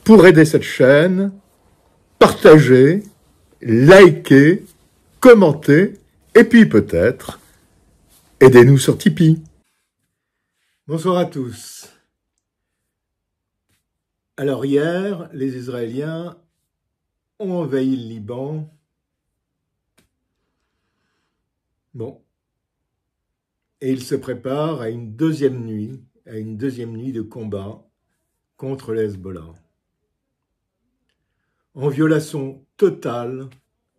pour aider cette chaîne, partagez, likez, commentez, et puis peut-être, aidez-nous sur Tipeee. Bonsoir à tous. Alors hier, les Israéliens ont envahi le Liban. Bon. Et ils se préparent à une deuxième nuit de combat contre le Hezbollah. En violation totale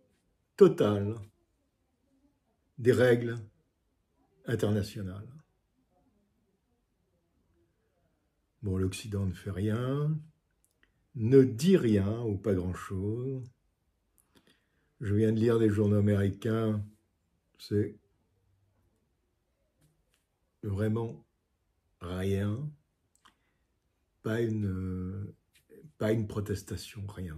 des règles internationales. Bon, l'Occident ne fait rien, ne dit rien ou pas grand-chose. Je viens de lire des journaux américains, c'est vraiment rien, pas une protestation, rien.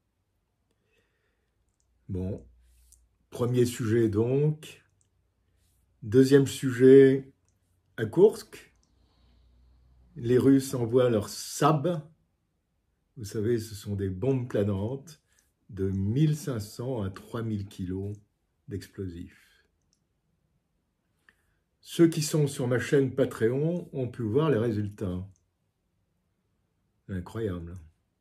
Bon, premier sujet donc. Deuxième sujet, à Koursk, les Russes envoient leurs SAB. Vous savez, ce sont des bombes planantes de 1500 à 3000 kilos d'explosifs. Ceux qui sont sur ma chaîne Patreon ont pu voir les résultats. Incroyable.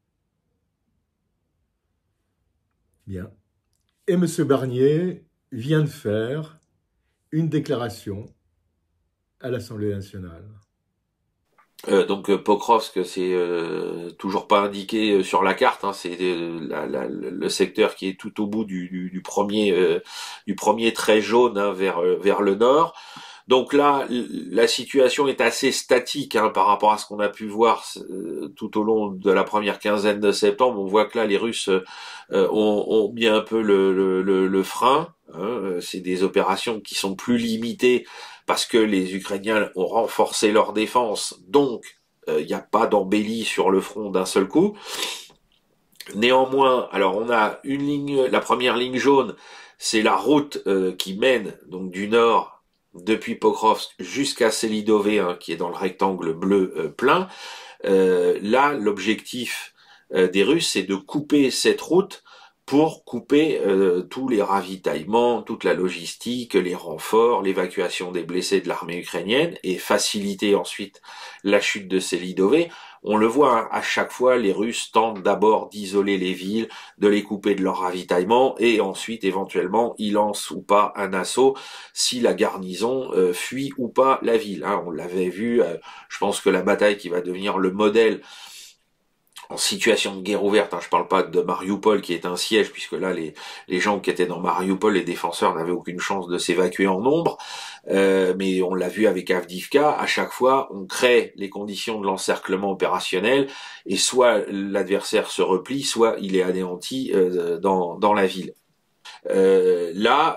Bien. Et M. Barnier vient de faire une déclaration à l'Assemblée nationale. Donc Pokrovsk, c'est toujours pas indiqué sur la carte, hein, c'est le secteur qui est tout au bout du premier trait jaune, hein, vers le nord. Donc là, la situation est assez statique, hein, par rapport à ce qu'on a pu voir tout au long de la première quinzaine de septembre. On voit que là, les Russes ont mis un peu le frein. Hein, c'est des opérations qui sont plus limitées parce que les Ukrainiens ont renforcé leur défense. Donc, il n'y a pas d'embellie sur le front d'un seul coup. Néanmoins, alors on a une ligne, la première ligne jaune, c'est la route qui mène donc du nord depuis Pokrovsk jusqu'à Selidové, hein, qui est dans le rectangle bleu plein. Là, l'objectif des Russes, c'est de couper cette route pour couper tous les ravitaillements, toute la logistique, les renforts, l'évacuation des blessés de l'armée ukrainienne et faciliter ensuite la chute de Selidové. On le voit, hein, à chaque fois, les Russes tentent d'abord d'isoler les villes, de les couper de leur ravitaillement et ensuite, éventuellement, ils lancent ou pas un assaut si la garnison fuit ou pas la ville. Hein, on l'avait vu, je pense que la bataille qui va devenir le modèle en situation de guerre ouverte, hein, je parle pas de Mariupol qui est un siège, puisque là les gens qui étaient dans Mariupol, les défenseurs n'avaient aucune chance de s'évacuer en nombre, mais on l'a vu avec Avdivka, à chaque fois on crée les conditions de l'encerclement opérationnel, et soit l'adversaire se replie, soit il est anéanti dans la ville. La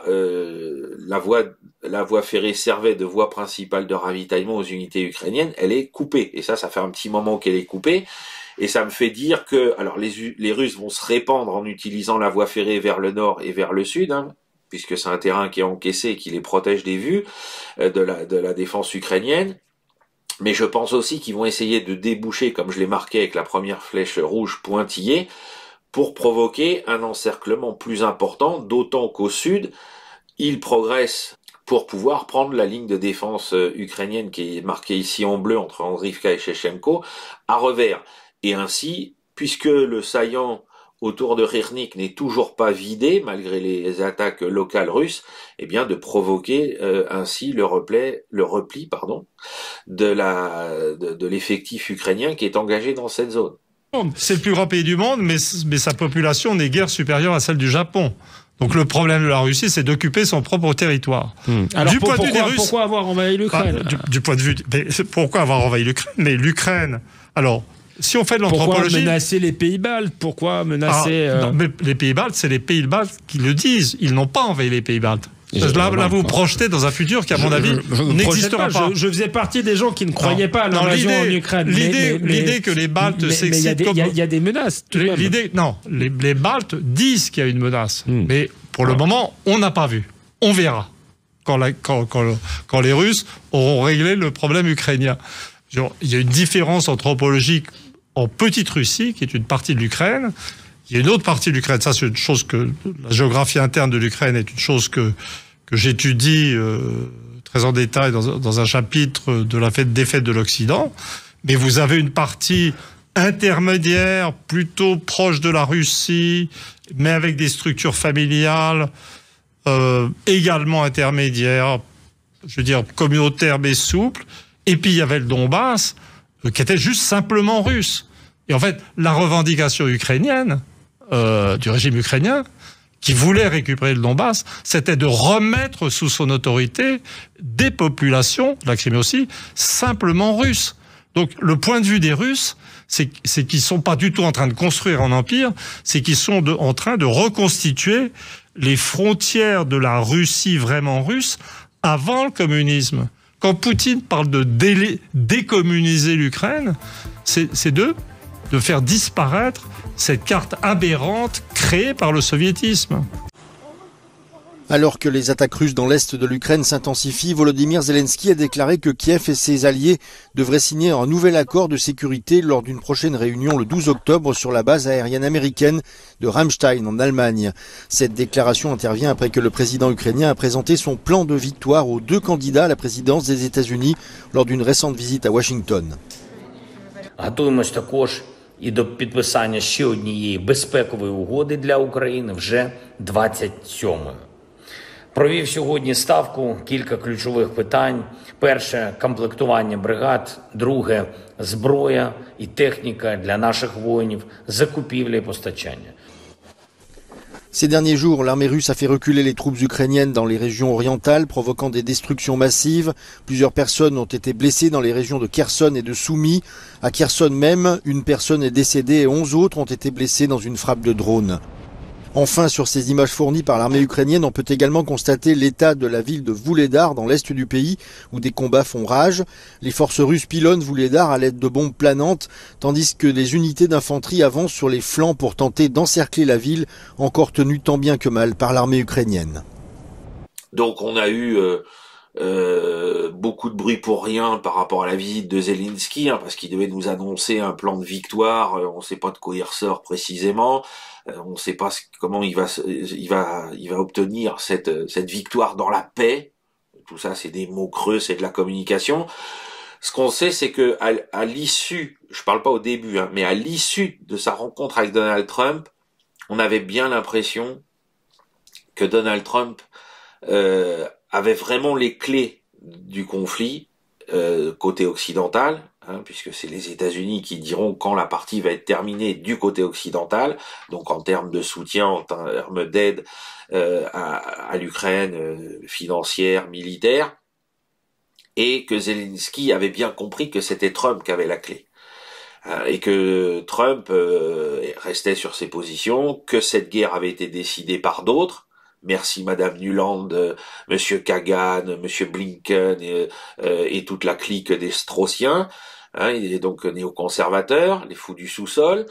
voie ferrée servait de voie principale de ravitaillement aux unités ukrainiennes, elle est coupée, et ça fait un petit moment qu'elle est coupée. Et ça me fait dire que, alors les Russes vont se répandre en utilisant la voie ferrée vers le nord et vers le sud, hein, puisque c'est un terrain qui est encaissé et qui les protège des vues de la défense ukrainienne. Mais je pense aussi qu'ils vont essayer de déboucher, comme je l'ai marqué avec la première flèche rouge pointillée, pour provoquer un encerclement plus important, d'autant qu'au sud, ils progressent pour pouvoir prendre la ligne de défense ukrainienne qui est marquée ici en bleu entre Andrivka et Shevchenko à revers. Et ainsi, puisque le saillant autour de Rivnik n'est toujours pas vidé, malgré les attaques locales russes, eh bien de provoquer ainsi le repli de l'effectif ukrainien qui est engagé dans cette zone. C'est le plus grand pays du monde, mais sa population n'est guère supérieure à celle du Japon. Donc le problème de la Russie, c'est d'occuper son propre territoire. Alors pourquoi avoir envahi l'Ukraine ? Du point de vue, pourquoi avoir envahi l'Ukraine ? Mais l'Ukraine, alors, si on fait de l'anthropologie... Pourquoi menacer les Pays-Baltes ? Pourquoi menacer... non, mais les Pays-Baltes, c'est les Pays-Baltes qui le disent. Ils n'ont pas envahi les Pays-Baltes. Là, vous projetez dans un projetez qui, à mon avis, n'existera pas. Je faisais partie des gens qui ne croyaient pas à l'invasion en Ukraine. L'idée que les Baltes s'excitent... Il y a des menaces. Les Baltes disent qu'il y a une menace. Mais pour le moment, on n'a pas vu. On verra quand les Russes auront réglé le problème ukrainien. Il y a une différence anthropologique en Petite Russie, qui est une partie de l'Ukraine. Il y a une autre partie de l'Ukraine. Ça, c'est une chose que la géographie interne de l'Ukraine est une chose que j'étudie très en détail dans un chapitre de la défaite de l'Occident. Mais vous avez une partie intermédiaire, plutôt proche de la Russie, mais avec des structures familiales également intermédiaires, je veux dire communautaires mais souples. Et puis il y avait le Donbass, qui était juste simplement russe. Et en fait, la revendication ukrainienne, du régime ukrainien, qui voulait récupérer le Donbass, c'était de remettre sous son autorité des populations, la Crimée aussi, simplement russes. Donc le point de vue des Russes, c'est qu'ils sont pas du tout en train de construire un empire, c'est qu'ils sont en train de reconstituer les frontières de la Russie vraiment russe avant le communisme. Quand Poutine parle de décommuniser l'Ukraine, c'est de faire disparaître cette carte aberrante créée par le soviétisme. Alors que les attaques russes dans l'est de l'Ukraine s'intensifient, Volodymyr Zelensky a déclaré que Kiev et ses alliés devraient signer un nouvel accord de sécurité lors d'une prochaine réunion le 12 octobre sur la base aérienne américaine de Ramstein en Allemagne. Cette déclaration intervient après que le président ukrainien a présenté son plan de victoire aux 2 candidats à la présidence des États-Unis lors d'une récente visite à Washington. Готуємось також і до підписання ще однієї безпекової угоди для України вже 27-ї. Провів сьогодні ставку кілька ключових питань. Перше – комплектування бригад. Друге – зброя і техніка для наших воїнів, закупівля і постачання. Ces derniers jours, l'armée russe a fait reculer les troupes ukrainiennes dans les régions orientales, provoquant des destructions massives. Plusieurs personnes ont été blessées dans les régions de Kherson et de Soumy. À Kherson même, une personne est décédée et 11 autres ont été blessées dans une frappe de drone. Enfin, sur ces images fournies par l'armée ukrainienne, on peut également constater l'état de la ville de Vuhledar dans l'est du pays, où des combats font rage. Les forces russes pilonnent Vuhledar à l'aide de bombes planantes, tandis que les unités d'infanterie avancent sur les flancs pour tenter d'encercler la ville, encore tenue tant bien que mal par l'armée ukrainienne. Donc on a eu beaucoup de bruit pour rien par rapport à la visite de Zelensky, parce qu'il devait nous annoncer un plan de victoire. On ne sait pas de quoi il ressort précisément. On ne sait pas comment il va obtenir cette victoire dans la paix. Tout ça, c'est des mots creux, c'est de la communication. Ce qu'on sait, c'est que à l'issue, je parle pas au début, mais à l'issue de sa rencontre avec Donald Trump, on avait bien l'impression que Donald Trump avait vraiment les clés du conflit côté occidental, puisque c'est les États-Unis qui diront quand la partie va être terminée du côté occidental, donc en termes de soutien, en termes d'aide à l'Ukraine, financière, militaire, et que Zelensky avait bien compris que c'était Trump qui avait la clé. Et que Trump restait sur ses positions, que cette guerre avait été décidée par d'autres. Merci Madame Nuland, Monsieur Kagan, Monsieur Blinken et toute la clique des Straussiens, et donc néoconservateurs, les fous du sous-sol,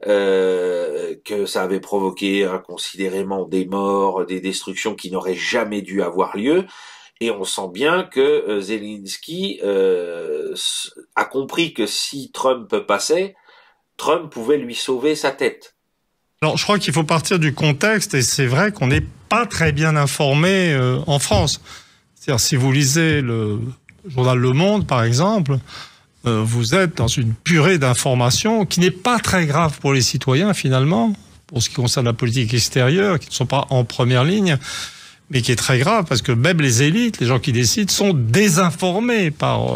que ça avait provoqué inconsidérément des morts, des destructions qui n'auraient jamais dû avoir lieu. Et on sent bien que Zelensky a compris que si Trump passait, Trump pouvait lui sauver sa tête. Alors, je crois qu'il faut partir du contexte, et c'est vrai qu'on n'est pas très bien informé en France. C'est-à-dire, si vous lisez le journal Le Monde, par exemple, vous êtes dans une purée d'informations qui n'est pas très grave pour les citoyens, finalement, pour ce qui concerne la politique extérieure, qui ne sont pas en première ligne, mais qui est très grave, parce que même les élites, les gens qui décident, sont désinformés par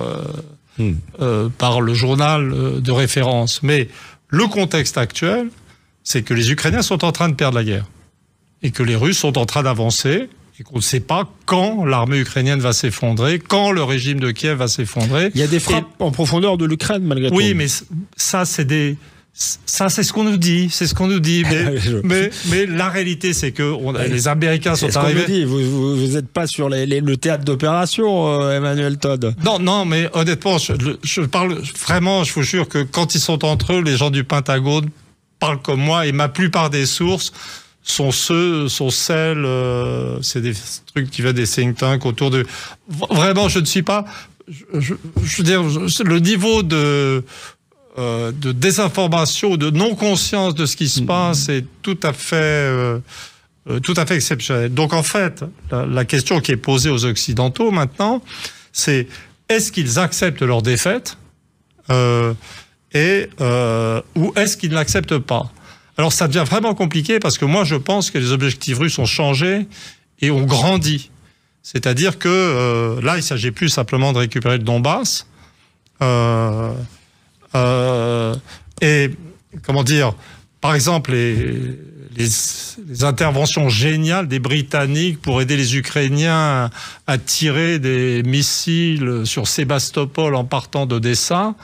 le journal de référence. Mais le contexte actuel, c'est que les Ukrainiens sont en train de perdre la guerre et que les Russes sont en train d'avancer et qu'on ne sait pas quand l'armée ukrainienne va s'effondrer, quand le régime de Kiev va s'effondrer. Il y a des frappes en profondeur de l'Ukraine, malgré tout. Oui, mais ça, c'est ce qu'on nous dit, mais la réalité, c'est que les Américains sont arrivés. Vous n'êtes pas sur le théâtre d'opération, Emmanuel Todd. Non, mais honnêtement, je parle vraiment, je vous jure que quand ils sont entre eux, les gens du Pentagone parlent comme moi, et ma plupart des sources sont celles, c'est des trucs qui viennent des think tanks autour de. Vraiment, je ne suis pas. Je veux dire, le niveau de de désinformation, de non-conscience de ce qui se passe est tout à fait exceptionnel. Donc en fait, la question qui est posée aux Occidentaux maintenant, c'est est-ce qu'ils acceptent leur défaite ou est-ce qu'ils ne l'acceptent pas? Alors ça devient vraiment compliqué parce que moi je pense que les objectifs russes ont changé et ont grandi. C'est-à-dire que là, il ne s'agit plus simplement de récupérer le Donbass. Et comment dire, par exemple, les interventions géniales des Britanniques pour aider les Ukrainiens à tirer des missiles sur Sébastopol en partant d'Odessa,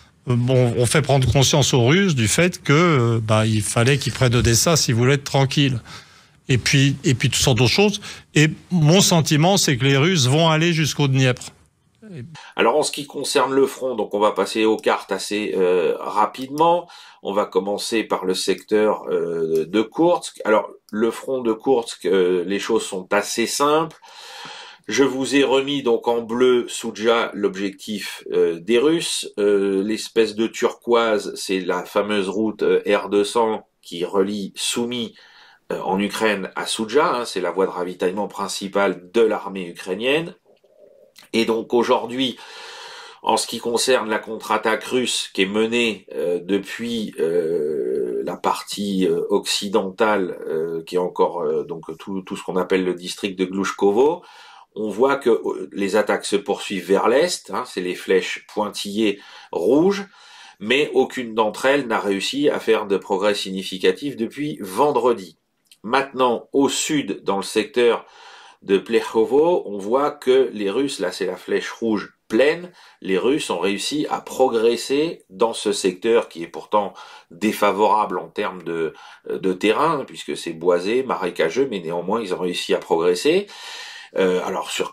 on fait prendre conscience aux Russes du fait que il fallait qu'ils prennent Odessa s'ils voulaient être tranquilles. Et puis toutes sortes d'autres choses. Et mon sentiment, c'est que les Russes vont aller jusqu'au Dniepr. Alors en ce qui concerne le front, donc on va passer aux cartes assez rapidement. On va commencer par le secteur de Koursk. Alors le front de Koursk, les choses sont assez simples. Je vous ai remis donc en bleu Souja l'objectif des Russes. L'espèce de turquoise, c'est la fameuse route R200 qui relie Soumy en Ukraine à Souja. C'est la voie de ravitaillement principale de l'armée ukrainienne. Et donc aujourd'hui, en ce qui concerne la contre-attaque russe qui est menée depuis la partie occidentale, qui est encore donc tout ce qu'on appelle le district de Glushkovo, on voit que les attaques se poursuivent vers l'est, c'est les flèches pointillées rouges, mais aucune d'entre elles n'a réussi à faire de progrès significatifs depuis vendredi. Maintenant, au sud, dans le secteur de Plekhovo, on voit que les Russes, là c'est la flèche rouge pleine, les Russes ont réussi à progresser dans ce secteur qui est pourtant défavorable en termes de terrain, puisque c'est boisé, marécageux, mais néanmoins ils ont réussi à progresser. Alors sur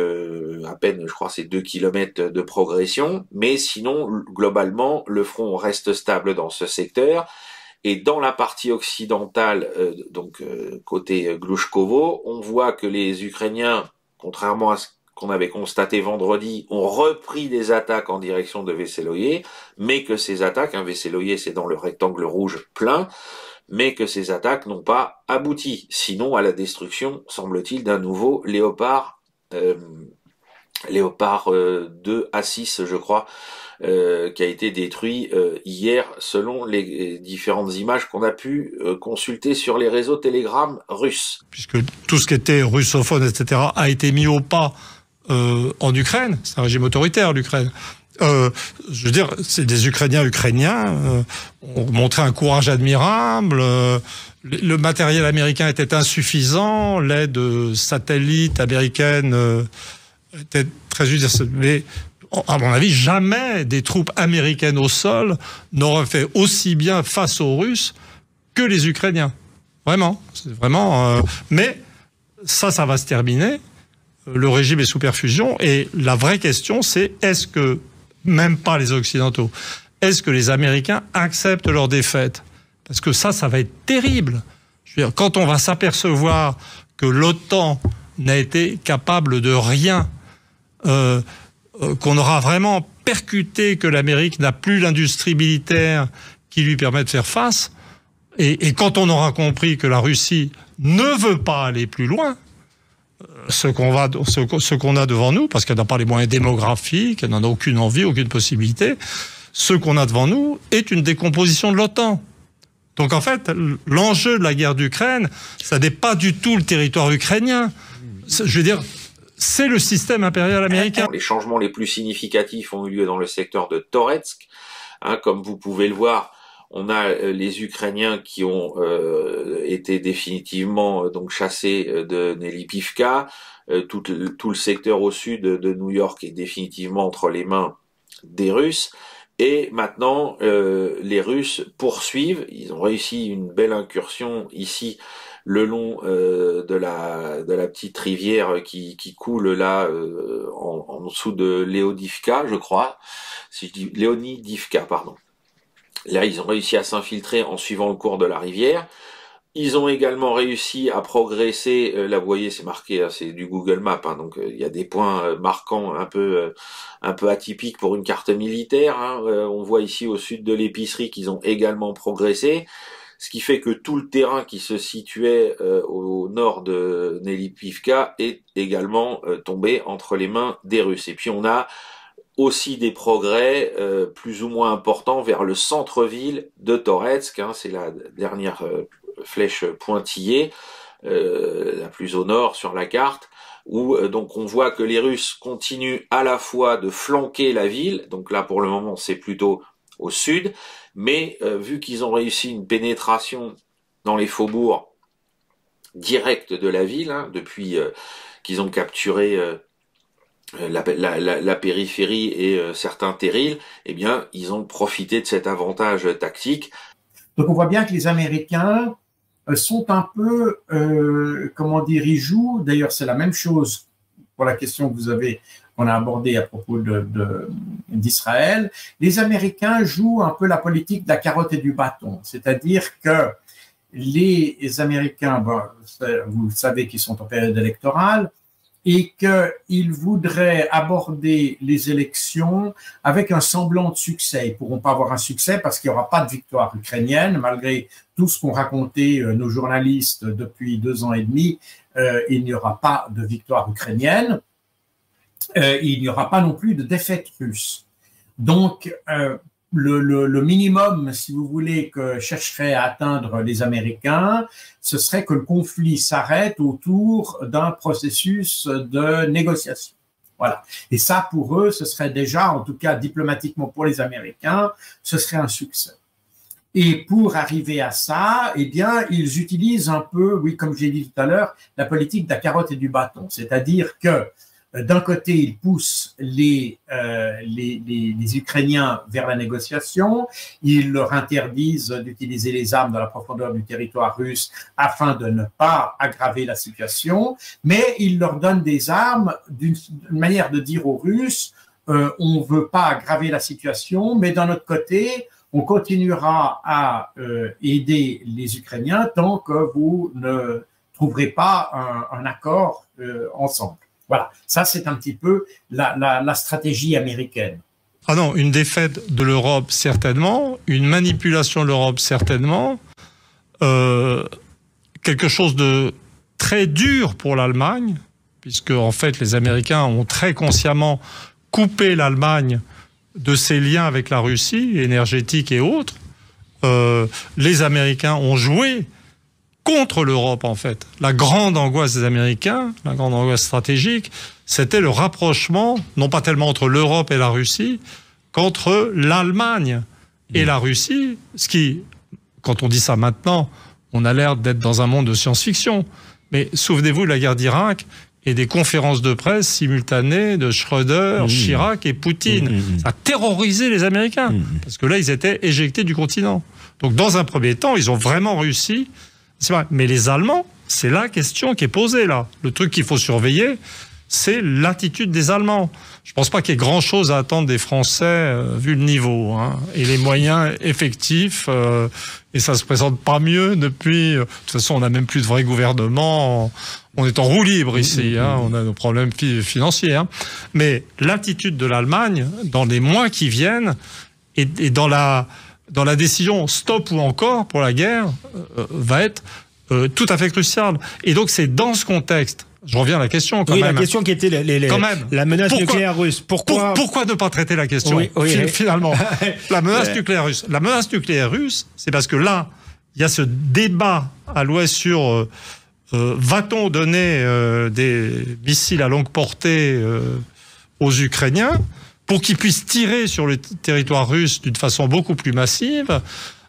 à peine, je crois c'est 2 kilomètres de progression, mais sinon globalement le front reste stable dans ce secteur. Et dans la partie occidentale, côté Glushkovo, on voit que les Ukrainiens, contrairement à ce qu'on avait constaté vendredi, ont repris des attaques en direction de Vesseloye, mais que ces attaques, Vesseloye c'est dans le rectangle rouge plein, mais que ces attaques n'ont pas abouti, sinon à la destruction, semble-t-il, d'un nouveau Léopard 2 A6, je crois, qui a été détruit hier selon les différentes images qu'on a pu consulter sur les réseaux Telegram russes. Puisque tout ce qui était russophone, etc., a été mis au pas en Ukraine. C'est un régime autoritaire, l'Ukraine. Je veux dire, c'est des Ukrainiens ont montré un courage admirable. Le matériel américain était insuffisant. L'aide satellite américaine était très utile. Mais à mon avis, jamais des troupes américaines au sol n'auraient fait aussi bien face aux Russes que les Ukrainiens. Vraiment. C'est vraiment. Mais ça va se terminer. Le régime est sous perfusion. Et la vraie question, c'est est-ce que, même pas les Occidentaux, est-ce que les Américains acceptent leur défaite? Parce que ça va être terrible. Je veux dire, quand on va s'apercevoir que l'OTAN n'a été capable de rien, qu'on aura vraiment percuté que l'Amérique n'a plus l'industrie militaire qui lui permet de faire face, et quand on aura compris que la Russie ne veut pas aller plus loin, ce qu'on a devant nous, parce qu'elle n'a pas les moyens démographiques, elle n'en a aucune envie, aucune possibilité, ce qu'on a devant nous est une décomposition de l'OTAN. Donc en fait, l'enjeu de la guerre d'Ukraine, ça n'est pas du tout le territoire ukrainien. Je veux dire, c'est le système impérial américain. Les changements les plus significatifs ont eu lieu dans le secteur de Toretsk. Comme vous pouvez le voir, on a les Ukrainiens qui ont été définitivement chassés de Nelipivka. Tout le secteur au sud de New York est définitivement entre les mains des Russes. Et maintenant, les Russes poursuivent. Ils ont réussi une belle incursion ici le long de la petite rivière qui coule là en dessous de Leonidivka, je crois. Si je dis Leonidivka, pardon. Là, ils ont réussi à s'infiltrer en suivant le cours de la rivière. Ils ont également réussi à progresser, là vous voyez c'est marqué, hein, c'est du Google Maps, hein, donc il y a des points marquants un peu atypiques pour une carte militaire. Hein. On voit ici au sud de l'épicerie qu'ils ont également progressé, ce qui fait que tout le terrain qui se situait au nord de Nelipivka est également tombé entre les mains des Russes. Et puis on a aussi des progrès plus ou moins importants vers le centre-ville de Toretsk, hein, c'est la dernière flèche pointillée, la plus au nord sur la carte, où donc on voit que les Russes continuent à la fois de flanquer la ville, donc là pour le moment c'est plutôt au sud, mais vu qu'ils ont réussi une pénétration dans les faubourgs directs de la ville, hein, depuis qu'ils ont capturé la périphérie et certains terrils, eh bien ils ont profité de cet avantage tactique. Donc on voit bien que les Américains sont un peu, comment dire, ils jouent, d'ailleurs c'est la même chose pour la question que qu'on a abordée à propos d'Israël, les Américains jouent un peu la politique de la carotte et du bâton, c'est-à-dire que les Américains, bon, vous savez qu'ils sont en période électorale, et qu'ils voudraient aborder les élections avec un semblant de succès. Ils ne pourront pas avoir un succès parce qu'il n'y aura pas de victoire ukrainienne, malgré tout ce qu'ont raconté nos journalistes depuis 2 ans et demi, il n'y aura pas de victoire ukrainienne, il n'y aura pas non plus de défaite russe. Donc, le minimum, si vous voulez, que chercheraient à atteindre les Américains, ce serait que le conflit s'arrête autour d'un processus de négociation. Voilà. Et ça, pour eux, ce serait déjà, en tout cas diplomatiquement pour les Américains, ce serait un succès. Et pour arriver à ça, eh bien, ils utilisent un peu, oui, comme j'ai dit tout à l'heure, la politique de la carotte et du bâton. C'est-à-dire que d'un côté, ils poussent les Ukrainiens vers la négociation, ils leur interdisent d'utiliser les armes dans la profondeur du territoire russe afin de ne pas aggraver la situation, mais ils leur donnent des armes d'une manière de dire aux Russes, on ne veut pas aggraver la situation, mais d'un autre côté, on continuera à aider les Ukrainiens tant que vous ne trouverez pas un accord ensemble. Voilà, ça c'est un petit peu la stratégie américaine. Ah non, une défaite de l'Europe certainement, une manipulation de l'Europe certainement, quelque chose de très dur pour l'Allemagne, puisque en fait les Américains ont très consciemment coupé l'Allemagne de ses liens avec la Russie, énergétiques et autres. Les Américains ont joué contre l'Europe, en fait. La grande angoisse des Américains, la grande angoisse stratégique, c'était le rapprochement, non pas tellement entre l'Europe et la Russie, qu'entre l'Allemagne et la Russie, ce qui, quand on dit ça maintenant, on a l'air d'être dans un monde de science-fiction. Mais souvenez-vous de la guerre d'Irak et des conférences de presse simultanées de Schröder, Chirac et Poutine. Ça a terrorisé les Américains, parce que là, ils étaient éjectés du continent. Donc, dans un premier temps, ils ont vraiment réussi. C'est vrai. Mais les Allemands, c'est la question qui est posée là. Le truc qu'il faut surveiller, c'est l'attitude des Allemands. Je ne pense pas qu'il y ait grand-chose à attendre des Français, vu le niveau, hein, et les moyens effectifs. Et ça ne se présente pas mieux depuis... de toute façon, on n'a même plus de vrai gouvernement. On est en roue libre ici. Hein, on a nos problèmes financiers. Hein. Mais l'attitude de l'Allemagne, dans les mois qui viennent, et dans la décision stop ou encore pour la guerre, va être tout à fait cruciale. Et donc, c'est dans ce contexte, je reviens à la question quand même. Oui, la question qui était la menace nucléaire russe. Pourquoi ne pas traiter la question finalement la menace nucléaire russe. La menace nucléaire russe, c'est parce que là, il y a ce débat à l'Ouest sur va-t-on donner des missiles à longue portée aux Ukrainiens pour qu'ils puissent tirer sur le territoire russe d'une façon beaucoup plus massive,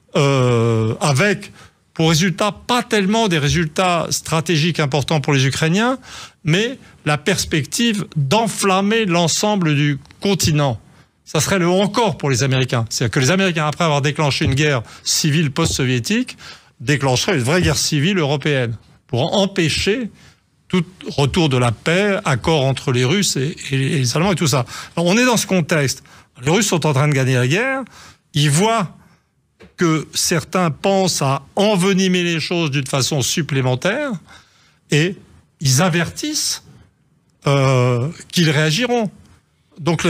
avec pour résultat pas tellement des résultats stratégiques importants pour les Ukrainiens, mais la perspective d'enflammer l'ensemble du continent. Ça serait le encore pour les Américains. C'est-à-dire que les Américains, après avoir déclenché une guerre civile post-soviétique, déclencheraient une vraie guerre civile européenne pour empêcher tout retour de la paix, accord entre les Russes et les Allemands et tout ça. Alors on est dans ce contexte. Les Russes sont en train de gagner la guerre. Ils voient que certains pensent à envenimer les choses d'une façon supplémentaire et ils avertissent qu'ils réagiront. Donc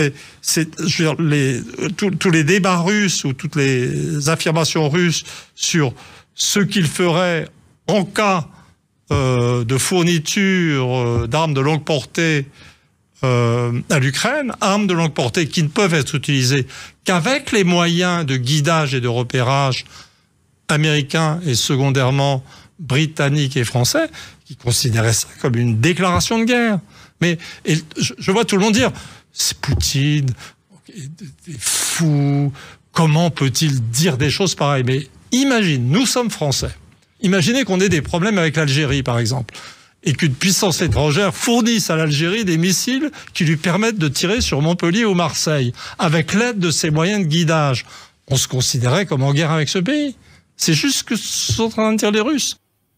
tous les débats russes ou toutes les affirmations russes sur ce qu'ils feraient en cas de fourniture d'armes de longue portée à l'Ukraine, armes de longue portée qui ne peuvent être utilisées qu'avec les moyens de guidage et de repérage américains et secondairement britanniques et français, qui considéraient ça comme une déclaration de guerre. Mais je vois tout le monde dire « c'est Poutine, t'es fou, comment peut-il dire des choses pareilles ?» Mais imagine, nous sommes Français. Imaginez qu'on ait des problèmes avec l'Algérie, par exemple, et qu'une puissance étrangère fournisse à l'Algérie des missiles qui lui permettent de tirer sur Montpellier ou Marseille, avec l'aide de ses moyens de guidage. On se considérait comme en guerre avec ce pays. C'est juste ce que sont en train de dire les Russes.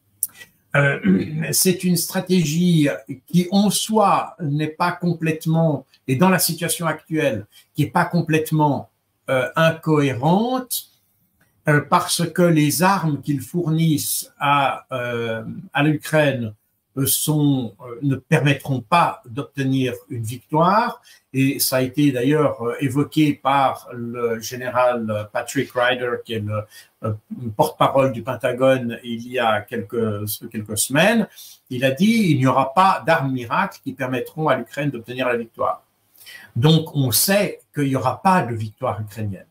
C'est une stratégie qui, en soi, n'est pas complètement, et dans la situation actuelle, qui n'est pas complètement incohérente, parce que les armes qu'ils fournissent à l'Ukraine ne permettront pas d'obtenir une victoire, et ça a été d'ailleurs évoqué par le général Patrick Ryder, qui est le porte-parole du Pentagone il y a quelques semaines. Il a dit il n'y aura pas d'armes miracles qui permettront à l'Ukraine d'obtenir la victoire. Donc on sait qu'il n'y aura pas de victoire ukrainienne.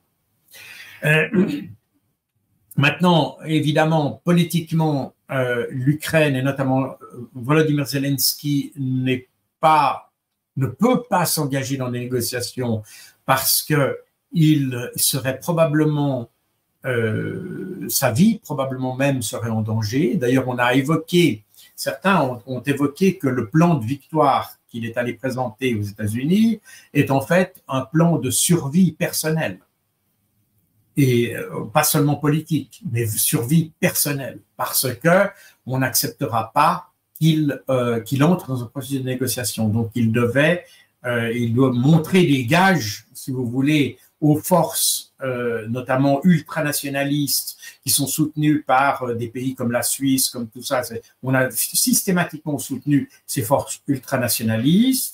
Maintenant, évidemment, politiquement, l'Ukraine et notamment Volodymyr Zelensky ne peut pas s'engager dans des négociations parce que il serait probablement sa vie probablement même serait en danger. D'ailleurs, certains ont évoqué que le plan de victoire qu'il est allé présenter aux États-Unis est en fait un plan de survie personnelle. Et pas seulement politique, mais survie personnelle, parce que on n'acceptera pas qu'il entre dans un processus de négociation. Donc il doit montrer des gages, si vous voulez, aux forces, notamment ultranationalistes, qui sont soutenues par des pays comme la Suisse, comme tout ça. On a systématiquement soutenu ces forces ultranationalistes.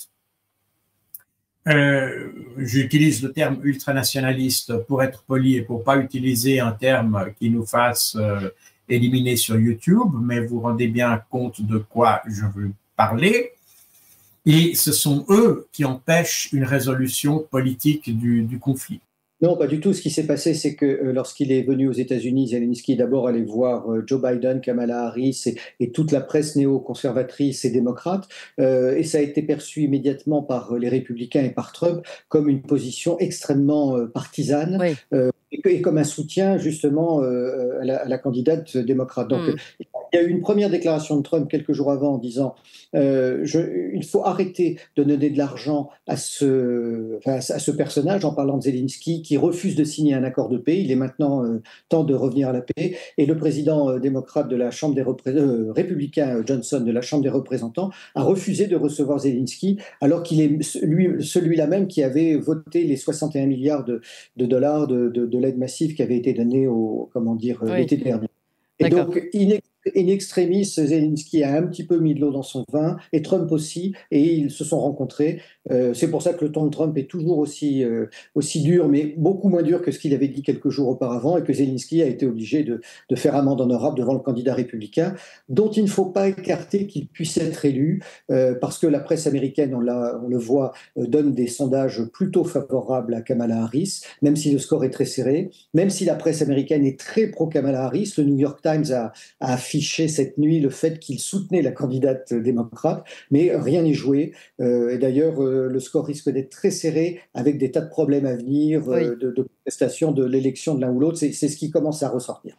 J'utilise le terme ultranationaliste pour être poli et pour pas utiliser un terme qui nous fasse éliminer sur YouTube, mais vous rendez bien compte de quoi je veux parler. Et ce sont eux qui empêchent une résolution politique du conflit. Non, pas du tout. Ce qui s'est passé, c'est que lorsqu'il est venu aux États-Unis, Zelensky d'abord allait voir Joe Biden, Kamala Harris et toute la presse néo-conservatrice et démocrate, et ça a été perçu immédiatement par les républicains et par Trump comme une position extrêmement partisane. Oui. Et comme un soutien justement à la candidate démocrate. Donc il y a eu une première déclaration de Trump quelques jours avant en disant il faut arrêter de donner de l'argent à ce personnage, en parlant de Zelensky qui refuse de signer un accord de paix. Il est maintenant temps de revenir à la paix. Et le président démocrate de la Chambre des républicain Johnson de la Chambre des représentants a refusé de recevoir Zelensky alors qu'il est celui-là même qui avait voté les 61 milliards de dollars de l'aide massive qui avait été donnée l'été dernier. Et donc, in extremis, Zelensky a un petit peu mis de l'eau dans son vin, et Trump aussi, et ils se sont rencontrés. C'est pour ça que le ton de Trump est toujours aussi dur, mais beaucoup moins dur que ce qu'il avait dit quelques jours auparavant, et que Zelensky a été obligé de faire amende honorable devant le candidat républicain, dont il ne faut pas écarter qu'il puisse être élu, parce que la presse américaine, on le voit, donne des sondages plutôt favorables à Kamala Harris, même si le score est très serré, même si la presse américaine est très pro-Kamala Harris. Le New York Times a affiché cette nuit le fait qu'il soutenait la candidate démocrate, mais rien n'est joué. Et d'ailleurs, le score risque d'être très serré, avec des tas de problèmes à venir, de contestation de l'élection de l'un ou l'autre. C'est ce qui commence à ressortir.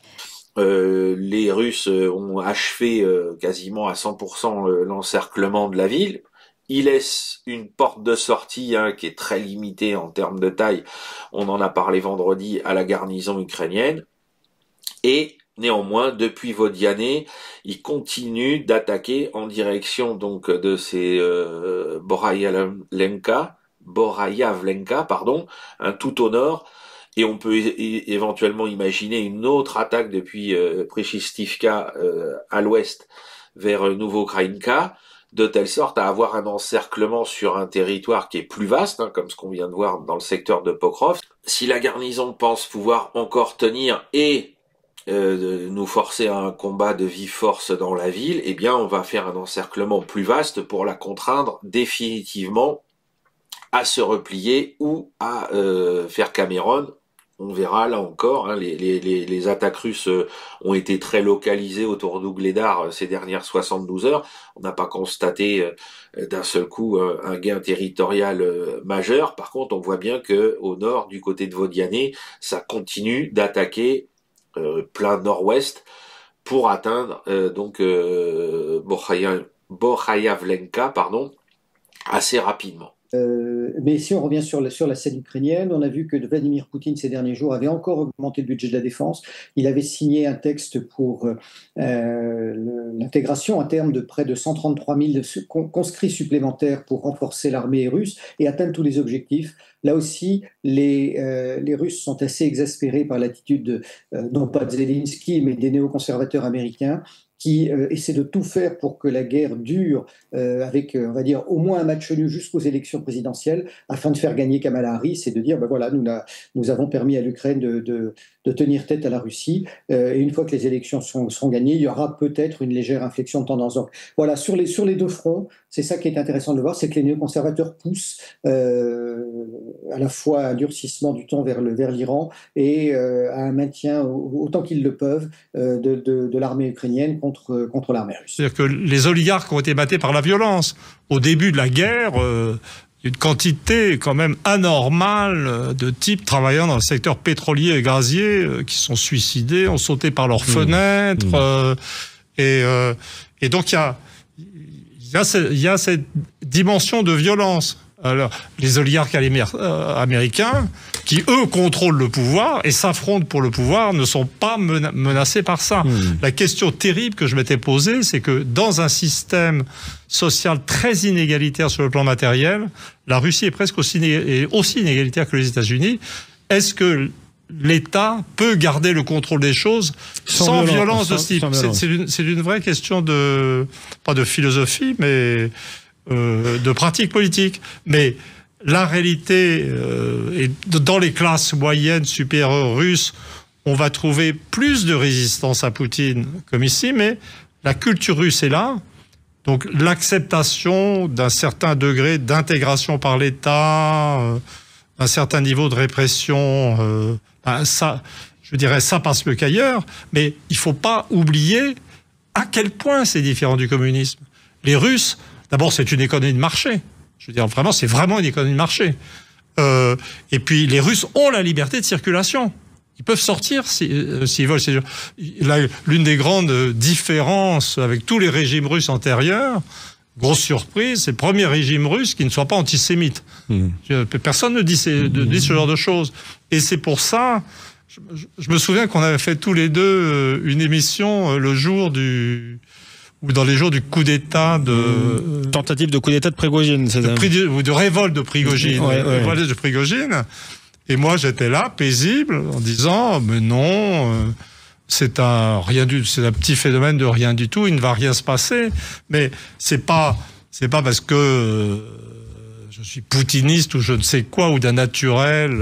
Les Russes ont achevé quasiment à 100% l'encerclement de la ville. Ils laissent une porte de sortie qui est très limitée en termes de taille. On en a parlé vendredi à la garnison ukrainienne. Et néanmoins, depuis Vodiane, ils continuent d'attaquer en direction donc de ces Boryavlenka, tout au nord, Et on peut éventuellement imaginer une autre attaque depuis Przystywka à l'ouest vers Novokrajinka, de telle sorte à avoir un encerclement sur un territoire qui est plus vaste, hein, comme ce qu'on vient de voir dans le secteur de Pokrovsk. Si la garnison pense pouvoir encore tenir et nous forcer à un combat de vive force dans la ville, eh bien on va faire un encerclement plus vaste pour la contraindre définitivement à se replier ou à faire Cameron. On verra là encore, hein, les attaques russes ont été très localisées autour d'Ougledar ces dernières 72 heures. On n'a pas constaté d'un seul coup un gain territorial majeur. Par contre, on voit bien que au nord, du côté de Vodiane, ça continue d'attaquer plein nord-ouest pour atteindre Bohayavlenka, assez rapidement. Mais si on revient sur la scène ukrainienne, on a vu que Vladimir Poutine ces derniers jours avait encore augmenté le budget de la défense. Il avait signé un texte pour l'intégration à terme de près de 133 000 conscrits supplémentaires pour renforcer l'armée russe et atteindre tous les objectifs. Là aussi, les Russes sont assez exaspérés par l'attitude, non pas de Zelensky, mais des néoconservateurs américains, qui essaie de tout faire pour que la guerre dure avec, on va dire, au moins un match nul jusqu'aux élections présidentielles, afin de faire gagner Kamala Harris et de dire, ben voilà, nous avons permis à l'Ukraine de tenir tête à la Russie. Et une fois que les élections seront gagnées, il y aura peut-être une légère inflexion de tendance. Donc voilà, sur les deux fronts, c'est ça qui est intéressant de voir, c'est que les néoconservateurs poussent à la fois un durcissement du ton vers l'Iran et à un maintien, autant qu'ils le peuvent, de l'armée ukrainienne contre l'armée russe. C'est-à-dire que les oligarques ont été battus par la violence. Au début de la guerre, une quantité quand même anormale de types travaillant dans le secteur pétrolier et gazier qui sont suicidés, ont sauté par leurs fenêtres. Et donc il y a cette dimension de violence. Alors, les oligarques américains, qui eux contrôlent le pouvoir et s'affrontent pour le pouvoir, ne sont pas menacés par ça. La question terrible que je m'étais posée, c'est que dans un système social très inégalitaire sur le plan matériel, la Russie est presque aussi inégalitaire que les États-Unis. Est-ce que l'État peut garder le contrôle des choses sans violence de ce type? C'est une vraie question pas de philosophie, mais de pratique politique. Mais la réalité est dans les classes moyennes supérieures russes, on va trouver plus de résistance à Poutine comme ici, mais la culture russe est là. Donc l'acceptation d'un certain degré d'intégration par l'État, un certain niveau de répression, ça, je dirais, ça passe mieux qu'ailleurs, mais il ne faut pas oublier à quel point c'est différent du communisme. Les Russes, d'abord, c'est une économie de marché. Je veux dire, vraiment, c'est vraiment une économie de marché. Et puis, les Russes ont la liberté de circulation. Ils peuvent sortir s'ils veulent. L'une des grandes différences avec tous les régimes russes antérieurs, grosse surprise, c'est le premier régime russe qui ne soit pas antisémite. Personne ne dit ce genre de choses. Et c'est pour ça, je me souviens qu'on avait fait tous les deux une émission le jour ou dans les jours du coup d'État tentative de coup d'État de Prigojine, ou de révolte de Prigojine, de Prigojine. Et moi j'étais là paisible en disant mais non, c'est un petit phénomène de rien du tout, il ne va rien se passer. Mais c'est pas parce que je suis poutiniste ou je ne sais quoi ou d'un naturel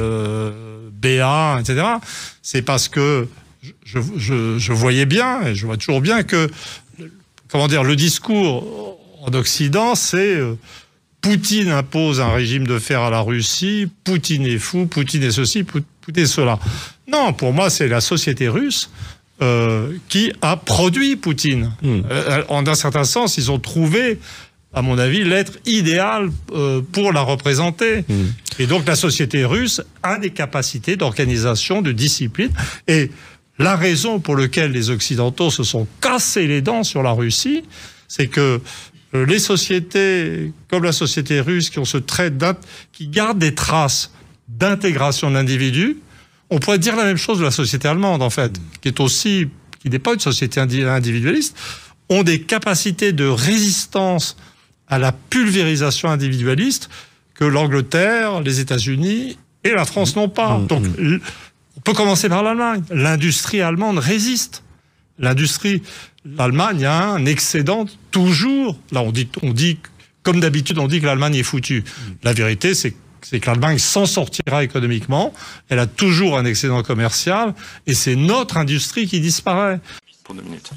BA, etc. C'est parce que je voyais bien et je vois toujours bien que le discours en Occident, c'est Poutine impose un régime de fer à la Russie, Poutine est fou, Poutine est ceci, Poutine est cela. Non, pour moi, c'est la société russe qui a produit Poutine. En un certain sens, ils ont trouvé, à mon avis, l'être idéal pour la représenter. Et donc, la société russe a des capacités d'organisation, de discipline, et la raison pour laquelle les Occidentaux se sont cassés les dents sur la Russie, c'est que les sociétés, comme la société russe, qui ont ce trait qui gardent des traces d'intégration de l'individu, on pourrait dire la même chose de la société allemande, en fait, qui n'est pas une société individualiste, ont des capacités de résistance à la pulvérisation individualiste que l'Angleterre, les États-Unis et la France non pas. Donc, on peut commencer par l'Allemagne. L'industrie allemande résiste. L'Allemagne a un excédent toujours. Là, on dit, comme d'habitude, on dit que l'Allemagne est foutue. La vérité, c'est que l'Allemagne s'en sortira économiquement. Elle a toujours un excédent commercial, et c'est notre industrie qui disparaît. Pour 2 minutes.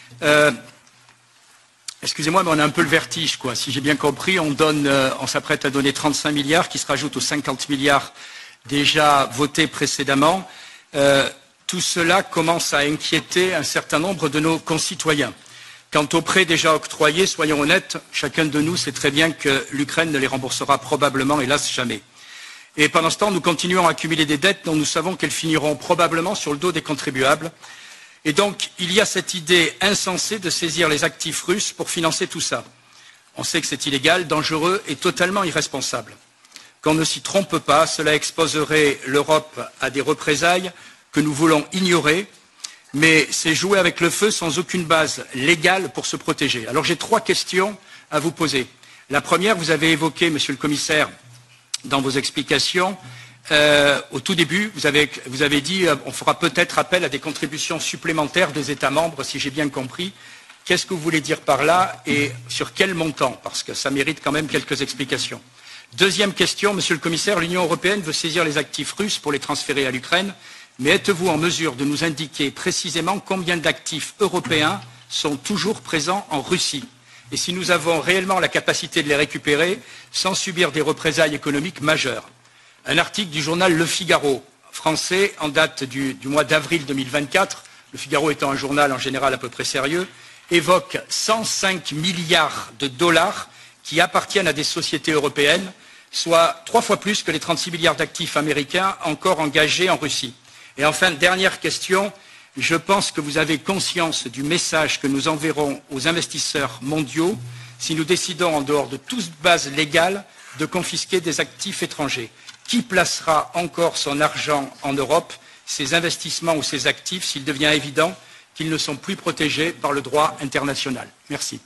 Excusez-moi, mais on a un peu le vertige, quoi. Si j'ai bien compris, on s'apprête à donner 35 milliards qui se rajoutent aux 50 milliards déjà votés précédemment. Tout cela commence à inquiéter un certain nombre de nos concitoyens. Quant aux prêts déjà octroyés, soyons honnêtes, chacun de nous sait très bien que l'Ukraine ne les remboursera probablement, hélas, jamais. Et pendant ce temps, nous continuons à accumuler des dettes dont nous savons qu'elles finiront probablement sur le dos des contribuables. Et donc, il y a cette idée insensée de saisir les actifs russes pour financer tout ça. On sait que c'est illégal, dangereux et totalement irresponsable. Qu'on ne s'y trompe pas, cela exposerait l'Europe à des représailles que nous voulons ignorer, mais c'est jouer avec le feu sans aucune base légale pour se protéger. Alors j'ai 3 questions à vous poser. La première, vous avez évoqué, monsieur le commissaire, dans vos explications, au tout début, vous avez dit on fera peut-être appel à des contributions supplémentaires des États membres, si j'ai bien compris. Qu'est-ce que vous voulez dire par là et sur quel montant? Parce que ça mérite quand même quelques explications. Deuxième question, monsieur le commissaire, l'Union européenne veut saisir les actifs russes pour les transférer à l'Ukraine. Mais êtes-vous en mesure de nous indiquer précisément combien d'actifs européens sont toujours présents en Russie? Et si nous avons réellement la capacité de les récupérer sans subir des représailles économiques majeures? Un article du journal Le Figaro, français, en date du mois d'avril 2024, Le Figaro étant un journal en général à peu près sérieux, évoque 105 milliards de dollars qui appartiennent à des sociétés européennes, soit 3 fois plus que les 36 milliards d'actifs américains encore engagés en Russie. Et enfin, dernière question, je pense que vous avez conscience du message que nous enverrons aux investisseurs mondiaux si nous décidons, en dehors de toute base légale, de confisquer des actifs étrangers. Qui placera encore son argent en Europe, ses investissements ou ses actifs, s'il devient évident qu'ils ne sont plus protégés par le droit international? Merci.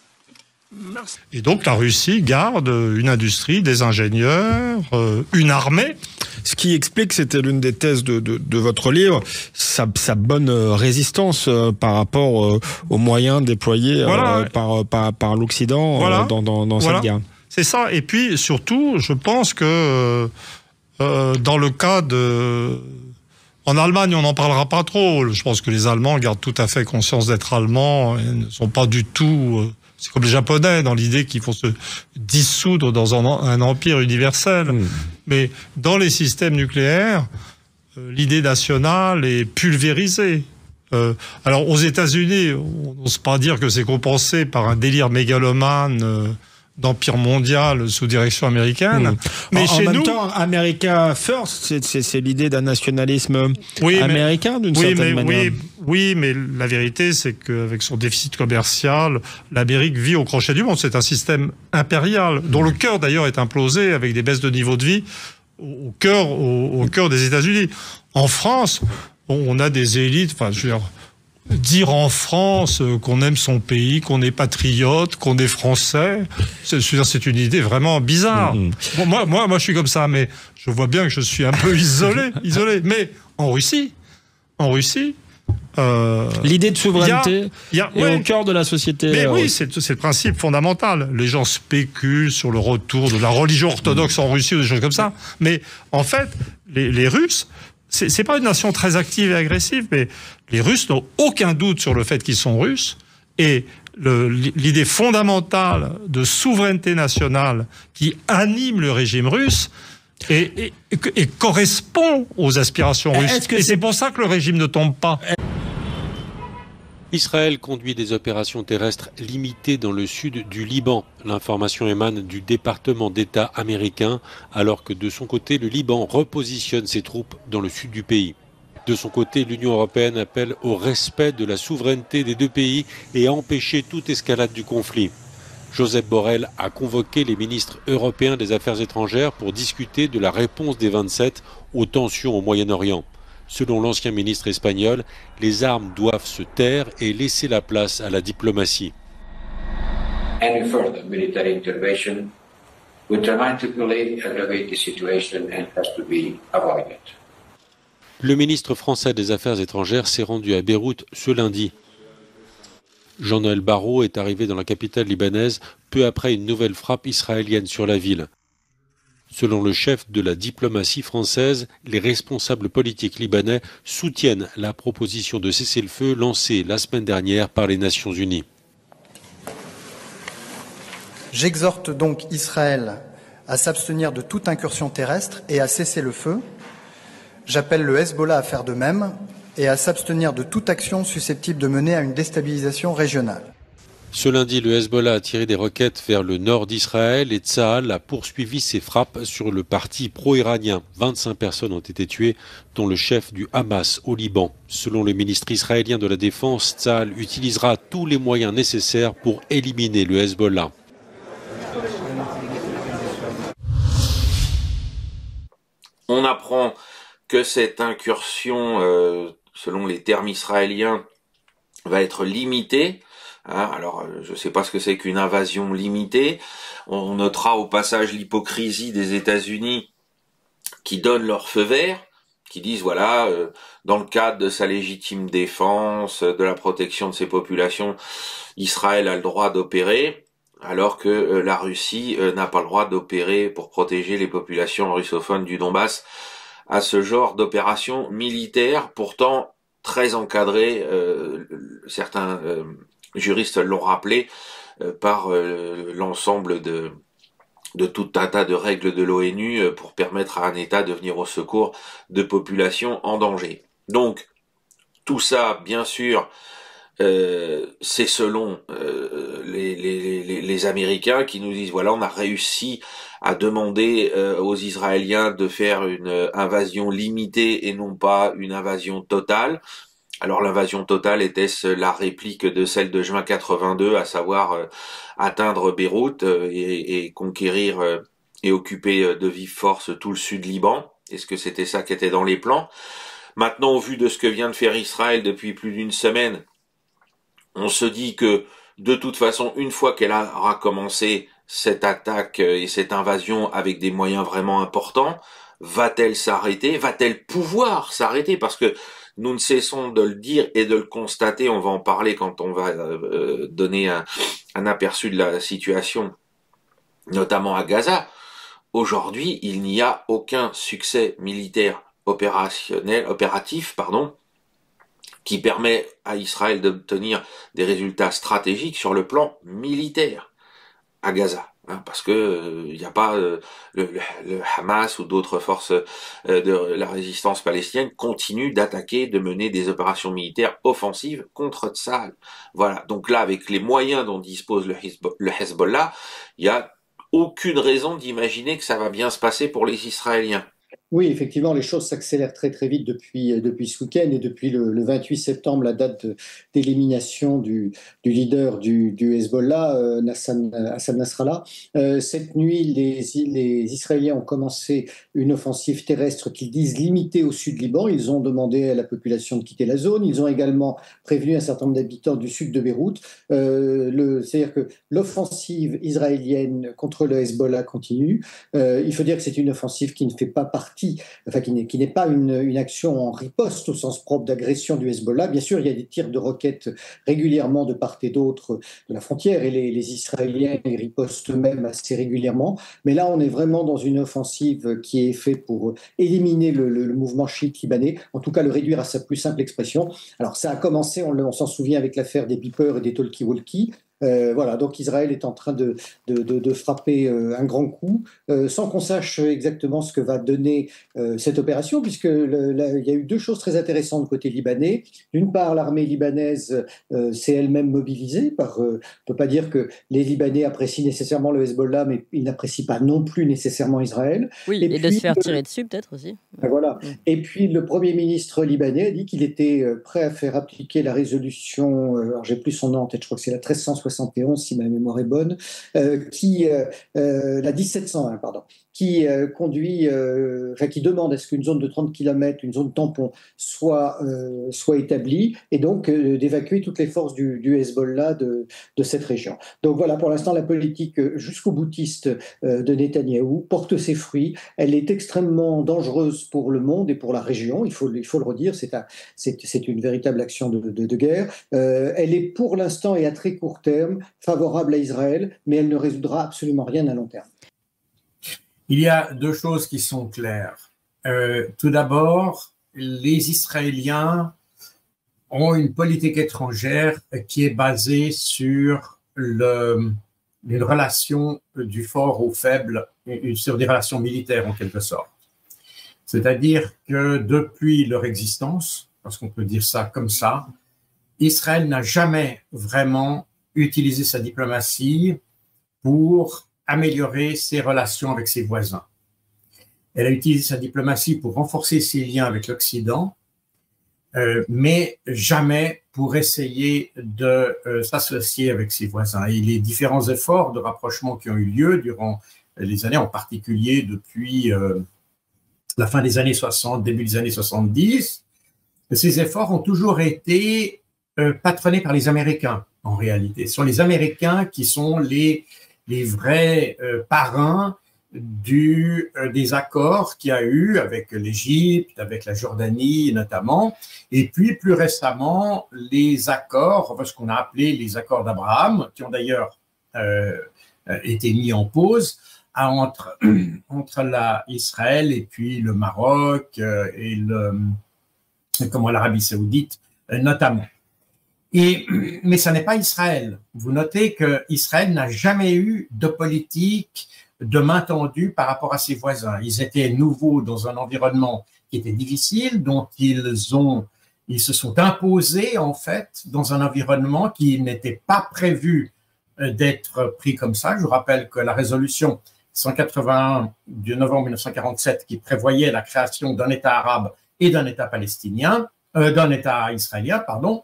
Et donc la Russie garde une industrie, des ingénieurs, une armée. Ce qui explique, c'était l'une des thèses de votre livre, sa bonne résistance par rapport aux moyens déployés par l'Occident dans cette guerre. C'est ça. Et puis surtout, je pense que dans le cas de... En Allemagne, on n'en parlera pas trop. Je pense que les Allemands gardent tout à fait conscience d'être Allemands et ne sont pas du tout... C'est comme les Japonais, dans l'idée qu'il faut se dissoudre dans un empire universel. Mais dans les systèmes nucléaires, l'idée nationale est pulvérisée. Alors, aux États-Unis, on n'ose pas dire que c'est compensé par un délire mégalomane d'empire mondial sous direction américaine. Mais chez nous, en même temps, America First, c'est l'idée d'un nationalisme américain d'une certaine manière. Oui, mais la vérité, c'est qu'avec son déficit commercial, l'Amérique vit au crochet du monde. C'est un système impérial, dont le cœur d'ailleurs est implosé avec des baisses de niveau de vie au cœur des États-Unis. En France, on a des élites, enfin, je veux dire en France qu'on aime son pays, qu'on est patriote, qu'on est français, c'est une idée vraiment bizarre. Bon, moi, je suis comme ça, mais je vois bien que je suis un peu isolé. Mais en Russie, l'idée de souveraineté est au cœur de la société. Mais oui, c'est le principe fondamental. Les gens spéculent sur le retour de la religion orthodoxe en Russie ou des choses comme ça. Mais en fait, les Russes, c'est pas une nation très active et agressive, mais les Russes n'ont aucun doute sur le fait qu'ils sont Russes. Et l'idée fondamentale de souveraineté nationale qui anime le régime russe et correspond aux aspirations russes. Et c'est pour ça que le régime ne tombe pas. Israël conduit des opérations terrestres limitées dans le sud du Liban. L'information émane du département d'État américain, alors que de son côté, le Liban repositionne ses troupes dans le sud du pays. De son côté, l'Union européenne appelle au respect de la souveraineté des 2 pays et à empêcher toute escalade du conflit. Josep Borrell a convoqué les ministres européens des Affaires étrangères pour discuter de la réponse des 27 aux tensions au Moyen-Orient. Selon l'ancien ministre espagnol, les armes doivent se taire et laisser la place à la diplomatie. Any further military intervention would dramatically aggravate the situation and has to be avoided. Le ministre français des Affaires étrangères s'est rendu à Beyrouth ce lundi. Jean-Noël Barrot est arrivé dans la capitale libanaise peu après une nouvelle frappe israélienne sur la ville. Selon le chef de la diplomatie française, les responsables politiques libanais soutiennent la proposition de cessez-le-feu lancée la semaine dernière par les Nations Unies. J'exhorte donc Israël à s'abstenir de toute incursion terrestre et à cesser le feu. J'appelle le Hezbollah à faire de même et à s'abstenir de toute action susceptible de mener à une déstabilisation régionale. Ce lundi, le Hezbollah a tiré des roquettes vers le nord d'Israël et Tsahal a poursuivi ses frappes sur le parti pro-iranien. 25 personnes ont été tuées, dont le chef du Hamas au Liban. Selon le ministre israélien de la Défense, Tsahal utilisera tous les moyens nécessaires pour éliminer le Hezbollah. On apprend que cette incursion, selon les termes israéliens, va être limitée. Alors, je ne sais pas ce que c'est qu'une invasion limitée. On notera au passage l'hypocrisie des États-Unis qui donnent leur feu vert, qui disent, voilà, dans le cadre de sa légitime défense, de la protection de ses populations, Israël a le droit d'opérer, alors que la Russie n'a pas le droit d'opérer pour protéger les populations russophones du Donbass à ce genre d'opération militaire, pourtant très encadrée, certains juristes l'ont rappelé, par l'ensemble de tout un tas de règles de l'ONU pour permettre à un État de venir au secours de populations en danger. Donc, tout ça, bien sûr, c'est selon les Américains qui nous disent, voilà, on a réussi à demander aux Israéliens de faire une invasion limitée et non pas une invasion totale. Alors l'invasion totale était-ce la réplique de celle de juin 82, à savoir atteindre Beyrouth et conquérir et occuper de vive force tout le sud Liban? Est-ce que c'était ça qui était dans les plans? Maintenant, au vu de ce que vient de faire Israël depuis plus d'une semaine, on se dit que de toute façon, une fois qu'elle aura commencé cette attaque et cette invasion avec des moyens vraiment importants, va-t-elle s'arrêter? Va-t-elle pouvoir s'arrêter? Parce que nous ne cessons de le dire et de le constater, on va en parler quand on va donner un aperçu de la situation, notamment à Gaza. Aujourd'hui, il n'y a aucun succès militaire opératif, qui permet à Israël d'obtenir des résultats stratégiques sur le plan militaire à Gaza. Parce que il n'y a pas le Hamas ou d'autres forces de la résistance palestinienne continuent d'attaquer, de mener des opérations militaires offensives contre Tsahal. Voilà. Donc là, avec les moyens dont dispose le Hezbollah, il n'y a aucune raison d'imaginer que ça va bien se passer pour les Israéliens. Oui, effectivement, les choses s'accélèrent très très vite depuis ce week-end et depuis le 28 septembre, la date d'élimination du leader du Hezbollah, Hassan Nasrallah. Cette nuit, les Israéliens ont commencé une offensive terrestre qu'ils disent limitée au sud Liban. Ils ont demandé à la population de quitter la zone. Ils ont également prévenu un certain nombre d'habitants du sud de Beyrouth. C'est-à-dire que l'offensive israélienne contre le Hezbollah continue. Il faut dire que c'est une offensive qui ne fait pas partie, enfin qui n'est pas une action en riposte au sens propre d'agression du Hezbollah. Bien sûr, il y a des tirs de roquettes régulièrement de part et d'autre de la frontière et les Israéliens y ripostent eux-mêmes assez régulièrement. Mais là, on est vraiment dans une offensive qui est faite pour éliminer le mouvement chiite libanais, en tout cas le réduire à sa plus simple expression. Alors ça a commencé, on s'en souvient, avec l'affaire des beepers et des talkie-walkie. Voilà, donc Israël est en train de frapper un grand coup, sans qu'on sache exactement ce que va donner cette opération, puisque il y a eu deux choses très intéressantes côté libanais. D'une part, l'armée libanaise s'est elle-même mobilisée. On ne peut pas dire que les Libanais apprécient nécessairement le Hezbollah, mais ils n'apprécient pas non plus nécessairement Israël. Oui, et de se faire tirer dessus peut-être aussi. Voilà. Et puis le Premier ministre libanais a dit qu'il était prêt à faire appliquer la résolution, alors j'ai plus son nom en tête, je crois que c'est la 1371 si ma mémoire est bonne, la 1701, pardon, qui qui demande à ce qu'une zone de 30 km, une zone tampon, soit établie, et donc d'évacuer toutes les forces du Hezbollah de cette région. Donc voilà, pour l'instant, la politique jusqu'au boutiste de Netanyahou porte ses fruits. Elle est extrêmement dangereuse pour le monde et pour la région, il faut le redire, c'est une véritable action de guerre. Elle est pour l'instant et à très court terme favorable à Israël, mais elle ne résoudra absolument rien à long terme. Il y a deux choses qui sont claires. Tout d'abord, les Israéliens ont une politique étrangère qui est basée sur une relation du fort au faible, sur des relations militaires en quelque sorte. C'est-à-dire que depuis leur existence, parce qu'on peut dire ça comme ça, Israël n'a jamais vraiment utilisé sa diplomatie pour améliorer ses relations avec ses voisins. Elle a utilisé sa diplomatie pour renforcer ses liens avec l'Occident, mais jamais pour essayer de s'associer avec ses voisins. Et les différents efforts de rapprochement qui ont eu lieu durant les années, en particulier depuis la fin des années 60, début des années 70, ces efforts ont toujours été patronnés par les Américains, en réalité. Ce sont les Américains qui sont les vrais parrains des accords qu'il y a eu avec l'Égypte, avec la Jordanie notamment, et puis plus récemment les accords, ce qu'on a appelé les accords d'Abraham, qui ont d'ailleurs été mis en pause entre Israël et puis le Maroc et l'Arabie Saoudite notamment. Mais ça n'est pas Israël. Vous notez que Israël n'a jamais eu de politique de main tendue par rapport à ses voisins. Ils étaient nouveaux dans un environnement qui était difficile, dont ils se sont imposés en fait dans un environnement qui n'était pas prévu d'être pris comme ça. Je vous rappelle que la résolution 181 du novembre 1947 qui prévoyait la création d'un État arabe et d'un État palestinien, d'un État israélien, pardon.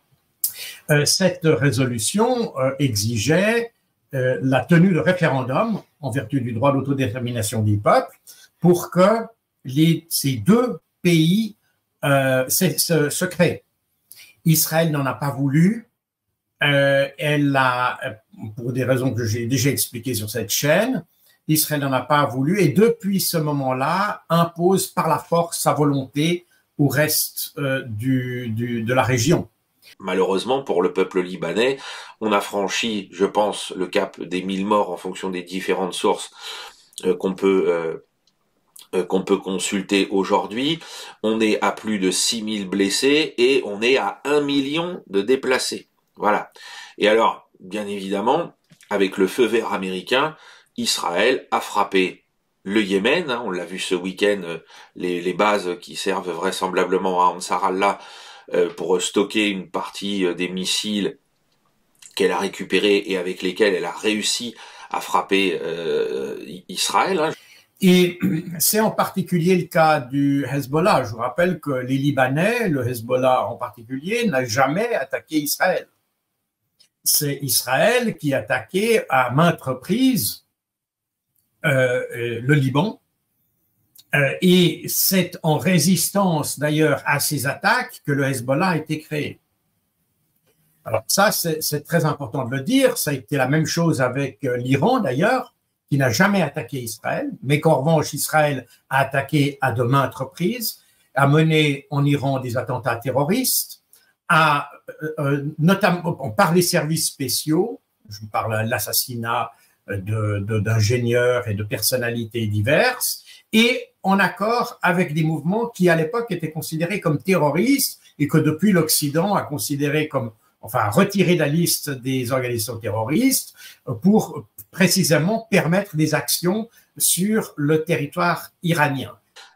Cette résolution exigeait la tenue de référendum en vertu du droit d'autodétermination des peuples pour que ces deux pays se créent. Israël n'en a pas voulu. Elle a, pour des raisons que j'ai déjà expliquées sur cette chaîne, Israël n'en a pas voulu et depuis ce moment-là impose par la force sa volonté au reste de la région. Malheureusement, pour le peuple libanais, on a franchi, je pense, le cap des 1000 morts en fonction des différentes sources qu'on peut consulter aujourd'hui. On est à plus de 6000 blessés et on est à 1 million de déplacés. Voilà. Et alors, bien évidemment, avec le feu vert américain, Israël a frappé le Yémen. On l'a vu ce week-end, les bases qui servent vraisemblablement à Ansar Allah pour stocker une partie des missiles qu'elle a récupérés et avec lesquels elle a réussi à frapper Israël. Et c'est en particulier le cas du Hezbollah. Je vous rappelle que les Libanais, le Hezbollah en particulier, n'a jamais attaqué Israël. C'est Israël qui a attaqué à maintes reprises le Liban. Et c'est en résistance d'ailleurs à ces attaques que le Hezbollah a été créé. Alors ça, c'est très important de le dire. Ça a été la même chose avec l'Iran d'ailleurs, qui n'a jamais attaqué Israël, mais qu'en revanche, Israël a attaqué à de maintes reprises, a mené en Iran des attentats terroristes, notamment par les services spéciaux, je parle de l'assassinat d'ingénieurs et de personnalités diverses, et en accord avec des mouvements qui, à l'époque, étaient considérés comme terroristes et que depuis l'Occident a considéré comme, enfin, retiré de la liste des organisations terroristes pour précisément permettre des actions sur le territoire iranien.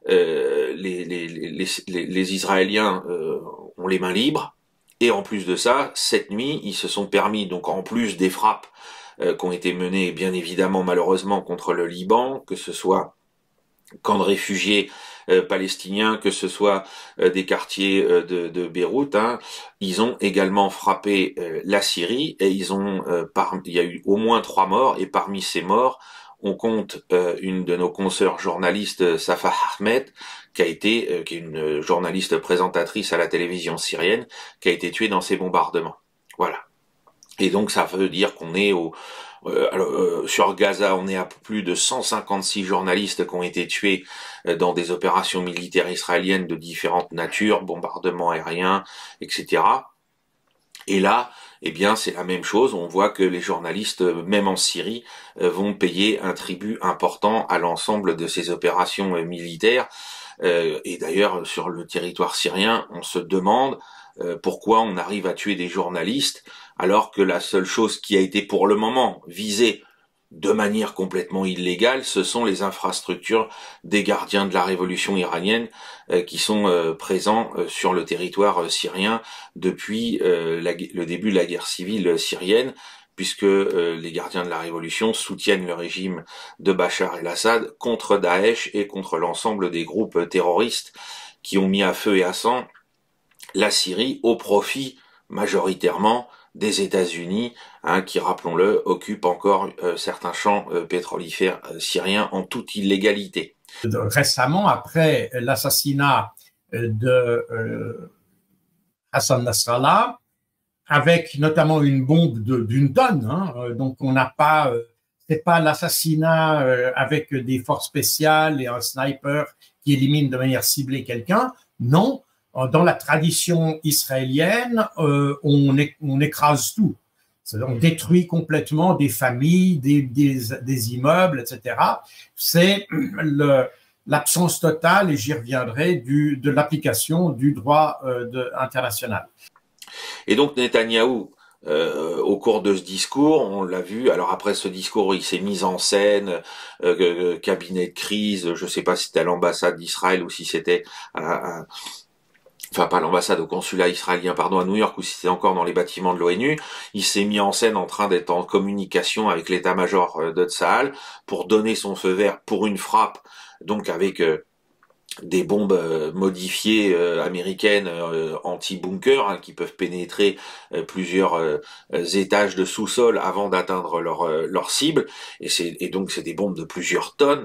Les Israéliens ont les mains libres et en plus de ça, cette nuit, ils se sont permis, donc en plus des frappes qui ont été menées bien évidemment malheureusement contre le Liban, que ce soit camps de réfugiés palestiniens, que ce soit des quartiers de Beyrouth, ils ont également frappé la Syrie et il y a eu au moins 3 morts et parmi ces morts, on compte une de nos consoeurs journalistes, Safa Ahmed, qui est une journaliste présentatrice à la télévision syrienne, qui a été tuée dans ces bombardements. Voilà. Et donc ça veut dire qu'on est sur Gaza, on est à plus de 156 journalistes qui ont été tués dans des opérations militaires israéliennes de différentes natures, bombardements aériens, etc. Et là, eh bien, c'est la même chose. On voit que les journalistes, même en Syrie, vont payer un tribut important à l'ensemble de ces opérations militaires. Et d'ailleurs, sur le territoire syrien, on se demande pourquoi on arrive à tuer des journalistes alors que la seule chose qui a été pour le moment visée de manière complètement illégale, ce sont les infrastructures des gardiens de la révolution iranienne qui sont présents sur le territoire syrien depuis le début de la guerre civile syrienne, puisque les gardiens de la révolution soutiennent le régime de Bachar el-Assad contre Daesh et contre l'ensemble des groupes terroristes qui ont mis à feu et à sang la Syrie au profit majoritairement des États-Unis, qui, rappelons-le, occupent encore certains champs pétrolifères syriens en toute illégalité. Récemment, après l'assassinat de Hassan Nasrallah, avec notamment une bombe d'une tonne, donc on n'a pas, c'est pas l'assassinat avec des forces spéciales et un sniper qui élimine de manière ciblée quelqu'un, non. Dans la tradition israélienne, on écrase tout. On détruit complètement des familles, des immeubles, etc. C'est l'absence totale, et j'y reviendrai, de l'application du droit international. Et donc Netanyahou, au cours de ce discours, on l'a vu, alors après ce discours, il s'est mis en scène, cabinet de crise, je ne sais pas si c'était à l'ambassade d'Israël ou si c'était enfin pas l'ambassade, au consulat israélien, pardon, à New York, ou si c'était encore dans les bâtiments de l'ONU, il s'est mis en scène en train d'être en communication avec l'état-major de Tsahal pour donner son feu vert pour une frappe, donc avec des bombes modifiées américaines anti-bunker, qui peuvent pénétrer plusieurs étages de sous-sol avant d'atteindre leur cible, et donc c'est des bombes de plusieurs tonnes,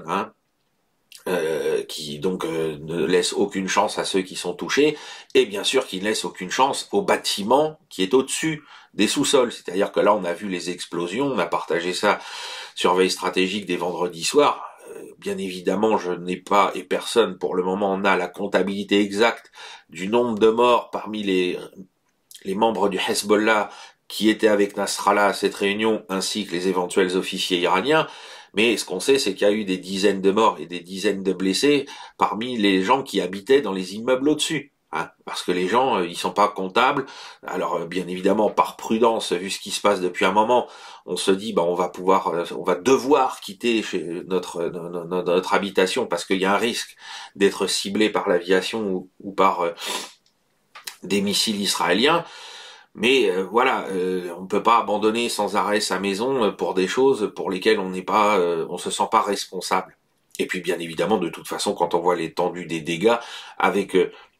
qui donc ne laisse aucune chance à ceux qui sont touchés, et bien sûr qui ne laisse aucune chance au bâtiment qui est au-dessus des sous-sols. C'est-à-dire que là, on a vu les explosions, on a partagé ça sur Veille Stratégique des vendredis soirs. Bien évidemment, je n'ai pas, et personne pour le moment n'a la comptabilité exacte du nombre de morts parmi les membres du Hezbollah qui étaient avec Nasrallah à cette réunion, ainsi que les éventuels officiers iraniens. Mais ce qu'on sait, c'est qu'il y a eu des dizaines de morts et des dizaines de blessés parmi les gens qui habitaient dans les immeubles au-dessus. Parce que les gens, ils sont pas comptables. Alors, bien évidemment, par prudence, vu ce qui se passe depuis un moment, on se dit, on va devoir quitter notre habitation parce qu'il y a un risque d'être ciblé par l'aviation ou par des missiles israéliens. Mais voilà, on peut pas abandonner sans arrêt sa maison pour des choses pour lesquelles on se sent pas responsable. Et puis bien évidemment, de toute façon, quand on voit l'étendue des dégâts avec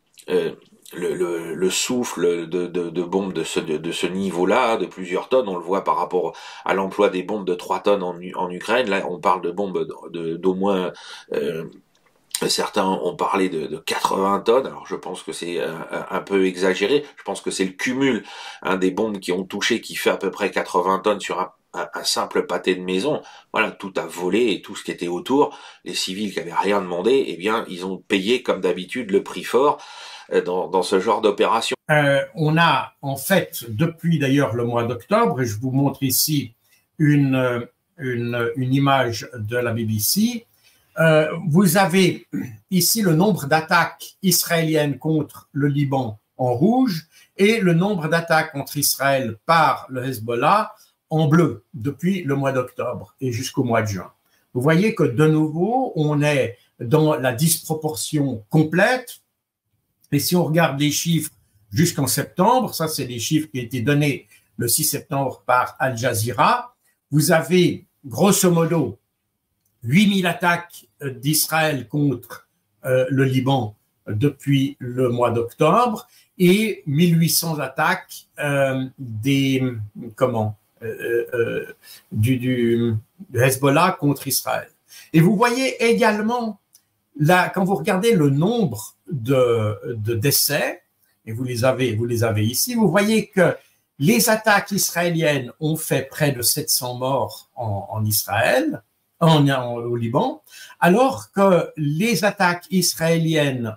le souffle de bombes de ce niveau-là, de plusieurs tonnes, on le voit par rapport à l'emploi des bombes de 3 tonnes en Ukraine. Là, on parle de bombes d'au moins certains ont parlé de 80 tonnes, alors je pense que c'est un peu exagéré, je pense que c'est le cumul des bombes qui ont touché qui fait à peu près 80 tonnes sur un simple pâté de maison. Voilà, tout a volé et tout ce qui était autour, les civils qui avaient rien demandé, eh bien ils ont payé comme d'habitude le prix fort dans ce genre d'opération. On a en fait, depuis d'ailleurs le mois d'octobre, et je vous montre ici une image de la BBC, vous avez ici le nombre d'attaques israéliennes contre le Liban en rouge et le nombre d'attaques contre Israël par le Hezbollah en bleu depuis le mois d'octobre et jusqu'au mois de juin. Vous voyez que de nouveau, on est dans la disproportion complète. Et si on regarde les chiffres jusqu'en septembre, ça c'est les chiffres qui ont été donnés le 6 septembre par Al Jazeera, vous avez grosso modo 8000 attaques d'Israël contre le Liban depuis le mois d'octobre et 1800 attaques Hezbollah contre Israël. Et vous voyez également, là, quand vous regardez le nombre de décès, et vous les avez ici, vous voyez que les attaques israéliennes ont fait près de 700 morts en Israël, au Liban, alors que les attaques israéliennes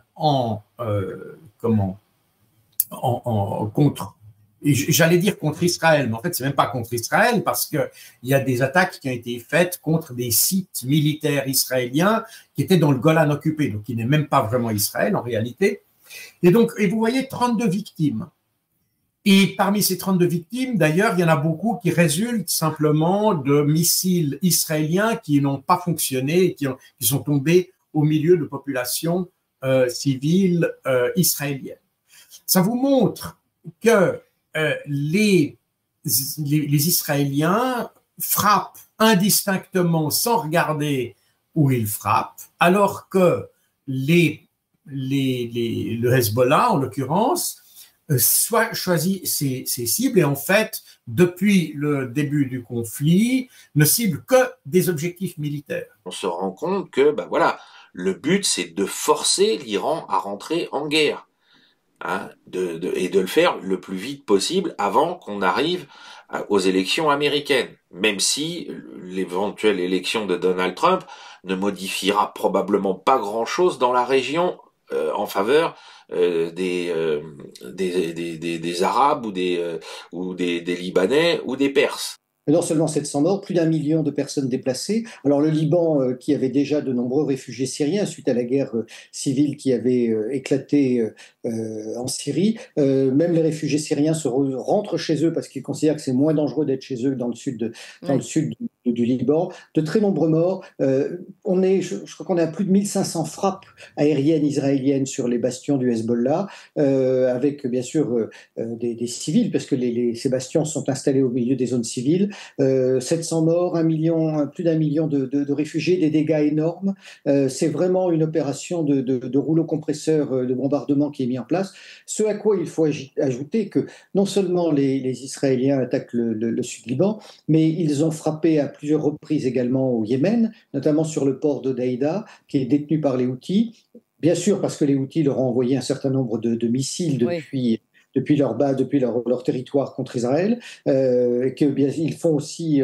j'allais dire contre Israël, mais en fait, c'est même pas contre Israël parce que il y a des attaques qui ont été faites contre des sites militaires israéliens qui étaient dans le Golan occupé, donc qui n'est même pas vraiment Israël en réalité. Et vous voyez 32 victimes. Et parmi ces 32 victimes, d'ailleurs, il y en a beaucoup qui résultent simplement de missiles israéliens qui n'ont pas fonctionné et qui sont tombés au milieu de populations civiles israéliennes. Ça vous montre que les Israéliens frappent indistinctement sans regarder où ils frappent, alors que le Hezbollah, en l'occurrence, choisit ses cibles et en fait, depuis le début du conflit, ne cible que des objectifs militaires. On se rend compte que, le but, c'est de forcer l'Iran à rentrer en guerre. Et de le faire le plus vite possible avant qu'on arrive aux élections américaines, même si l'éventuelle élection de Donald Trump ne modifiera probablement pas grand-chose dans la région en faveur des Arabes ou des Libanais ou des Perses. Non seulement 700 morts, plus d'1 million de personnes déplacées. Alors le Liban, qui avait déjà de nombreux réfugiés syriens suite à la guerre civile qui avait éclaté en Syrie, même les réfugiés syriens rentrent chez eux parce qu'ils considèrent que c'est moins dangereux d'être chez eux dans le sud du Liban. De très nombreux morts. Je crois qu'on est à plus de 1500 frappes aériennes israéliennes sur les bastions du Hezbollah, avec bien sûr des civils, parce que ces bastions sont installés au milieu des zones civiles. 700 morts, plus d'1 million de réfugiés, des dégâts énormes. C'est vraiment une opération de rouleau compresseur de bombardement qui est mis en place. Ce à quoi il faut ajouter que non seulement les Israéliens attaquent le sud-Liban, mais ils ont frappé à plusieurs reprises également au Yémen, notamment sur le port d'Hodeïda, qui est détenu par les Houthis. Bien sûr, parce que les Houthis leur ont envoyé un certain nombre de missiles depuis leur base, depuis leur territoire contre Israël, et que bien ils font aussi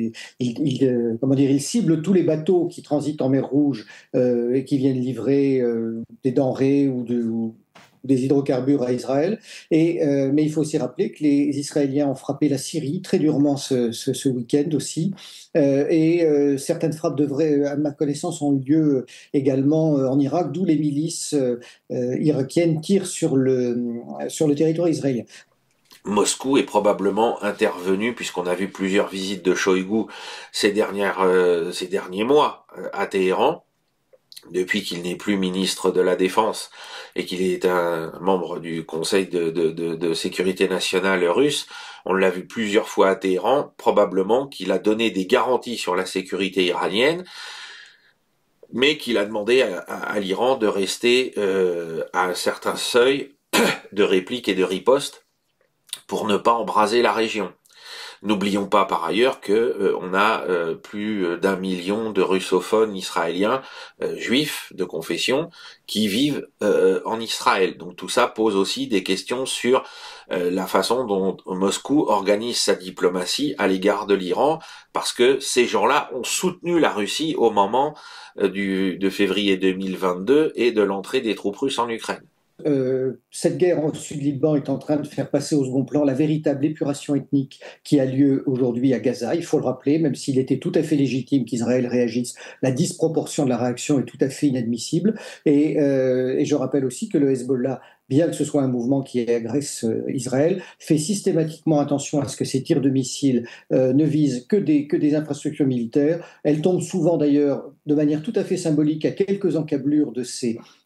ils ciblent tous les bateaux qui transitent en mer Rouge et qui viennent livrer des denrées ou des hydrocarbures à Israël. Mais il faut aussi rappeler que les Israéliens ont frappé la Syrie très durement ce week-end aussi. Certaines frappes à ma connaissance, ont eu lieu également en Irak, d'où les milices irakiennes tirent sur le territoire israélien. Moscou est probablement intervenu, puisqu'on a vu plusieurs visites de Shoigu ces derniers mois à Téhéran, depuis qu'il n'est plus ministre de la Défense et qu'il est un membre du Conseil de sécurité nationale russe. On l'a vu plusieurs fois à Téhéran, probablement qu'il a donné des garanties sur la sécurité iranienne, mais qu'il a demandé à l'Iran de rester à un certain seuil de réplique et de riposte pour ne pas embraser la région. N'oublions pas par ailleurs que on a plus d'1 million de russophones israéliens juifs de confession qui vivent en Israël. Donc tout ça pose aussi des questions sur la façon dont Moscou organise sa diplomatie à l'égard de l'Iran, parce que ces gens-là ont soutenu la Russie au moment de février 2022 et de l'entrée des troupes russes en Ukraine. Cette guerre au sud-Liban est en train de faire passer au second plan la véritable épuration ethnique qui a lieu aujourd'hui à Gaza. Il faut le rappeler, même s'il était tout à fait légitime qu'Israël réagisse, la disproportion de la réaction est tout à fait inadmissible. Et je rappelle aussi que le Hezbollah, bien que ce soit un mouvement qui agresse Israël, fait systématiquement attention à ce que ces tirs de missiles ne visent que des infrastructures militaires. Elles tombent souvent d'ailleurs de manière tout à fait symbolique à quelques encablures de ces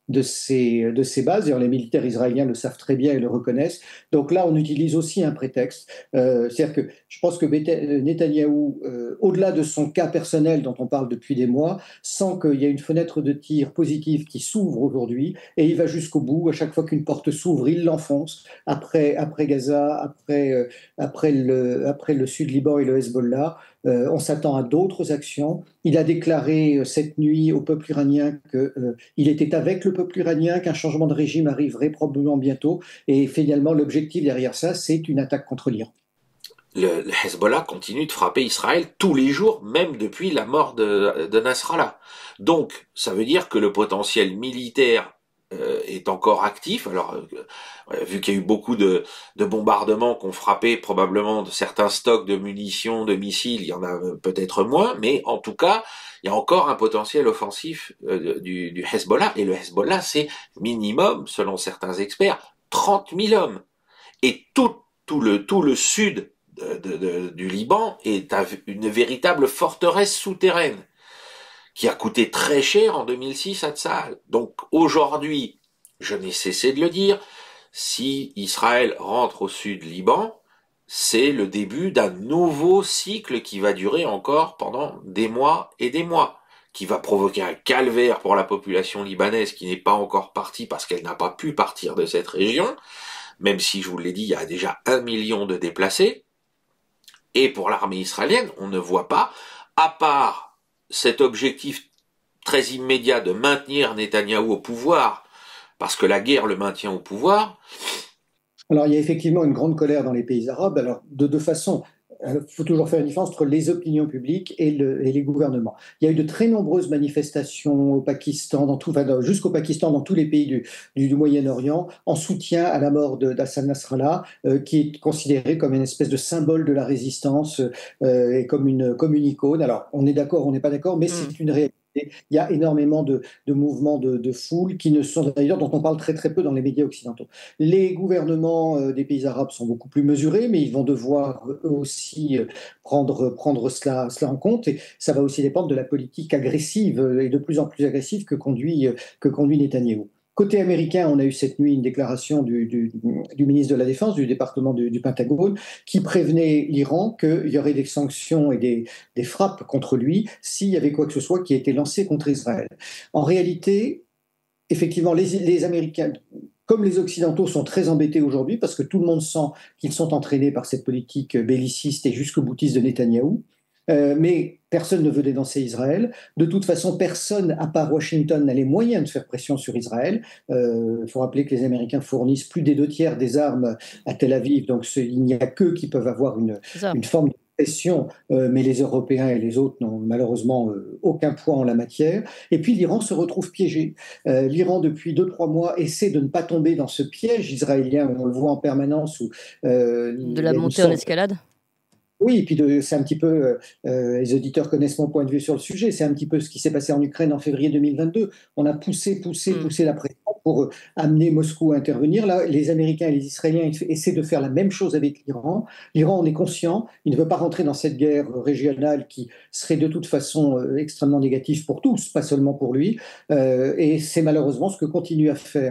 de ces bases. D'ailleurs, les militaires israéliens le savent très bien et le reconnaissent. Donc là, on utilise aussi un prétexte. C'est-à-dire que je pense que Netanyahou, au-delà de son cas personnel dont on parle depuis des mois, sent qu'il y a une fenêtre de tir positive qui s'ouvre aujourd'hui et il va jusqu'au bout. À chaque fois qu'une porte s'ouvre, il l'enfonce. Après Gaza, après le Sud-Liban et le Hezbollah, on s'attend à d'autres actions. Il a déclaré cette nuit au peuple iranien qu'il était avec le peuple iranien, qu'un changement de régime arriverait probablement bientôt. Et finalement, l'objectif derrière ça, c'est une attaque contre l'Iran. Le Hezbollah continue de frapper Israël tous les jours, même depuis la mort de Nasrallah. Donc, ça veut dire que le potentiel militaire est encore actif. Alors, vu qu'il y a eu beaucoup de bombardements qui ont frappé probablement de certains stocks de munitions, de missiles, il y en a peut-être moins, mais en tout cas, il y a encore un potentiel offensif du Hezbollah. Et le Hezbollah, c'est minimum, selon certains experts, 30 000 hommes. Et tout le sud du Liban est une véritable forteresse souterraine qui a coûté très cher en 2006 à Tsahal. Donc aujourd'hui, je n'ai cessé de le dire, si Israël rentre au sud Liban, c'est le début d'un nouveau cycle qui va durer encore pendant des mois et des mois, qui va provoquer un calvaire pour la population libanaise qui n'est pas encore partie parce qu'elle n'a pas pu partir de cette région, même si, je vous l'ai dit, il y a déjà 1 million de déplacés. Et pour l'armée israélienne, on ne voit pas, à part cet objectif très immédiat de maintenir Netanyahou au pouvoir, parce que la guerre le maintient au pouvoir. Alors, il y a effectivement une grande colère dans les pays arabes, alors de deux façons. Il faut toujours faire une différence entre les opinions publiques et les gouvernements. Il y a eu de très nombreuses manifestations au Pakistan, jusqu'au Pakistan, dans tous les pays du Moyen-Orient, en soutien à la mort d'Hassan Nasrallah, qui est considéré comme une espèce de symbole de la résistance et comme une icône. Alors, on est d'accord, on n'est pas d'accord, mais c'est une réalité. Il y a énormément de mouvements de foule qui ne sont d'ailleurs dont on parle très très peu dans les médias occidentaux. Les gouvernements des pays arabes sont beaucoup plus mesurés, mais ils vont devoir eux aussi prendre cela en compte, et ça va aussi dépendre de la politique agressive et de plus en plus agressive que conduit Netanyahou. Côté américain, on a eu cette nuit une déclaration du ministre de la Défense, du département du Pentagone, qui prévenait l'Iran qu'il y aurait des sanctions et des frappes contre lui s'il y avait quoi que ce soit qui a été lancé contre Israël. En réalité, effectivement, les Américains, comme les Occidentaux, sont très embêtés aujourd'hui parce que tout le monde sent qu'ils sont entraînés par cette politique belliciste et jusqu'au boutiste de Netanyahou. Mais personne ne veut dénoncer Israël. De toute façon, personne, à part Washington, n'a les moyens de faire pression sur Israël. Il faut rappeler que les Américains fournissent plus des 2/3 des armes à Tel Aviv, donc il n'y a qu'eux qui peuvent avoir une forme de pression, mais les Européens et les autres n'ont malheureusement aucun poids en la matière. Et puis l'Iran se retrouve piégé. L'Iran, depuis 2-3 mois, essaie de ne pas tomber dans ce piège israélien, on le voit en permanence. De la montée en escalade ? Oui, et puis c'est un petit peu, les auditeurs connaissent mon point de vue sur le sujet, c'est un petit peu ce qui s'est passé en Ukraine en février 2022. On a poussé la pression pour amener Moscou à intervenir. Là, les Américains et les Israéliens essaient de faire la même chose avec l'Iran. L'Iran en est conscient, il ne veut pas rentrer dans cette guerre régionale qui serait de toute façon extrêmement négative pour tous, pas seulement pour lui. Et c'est malheureusement ce que continue à faire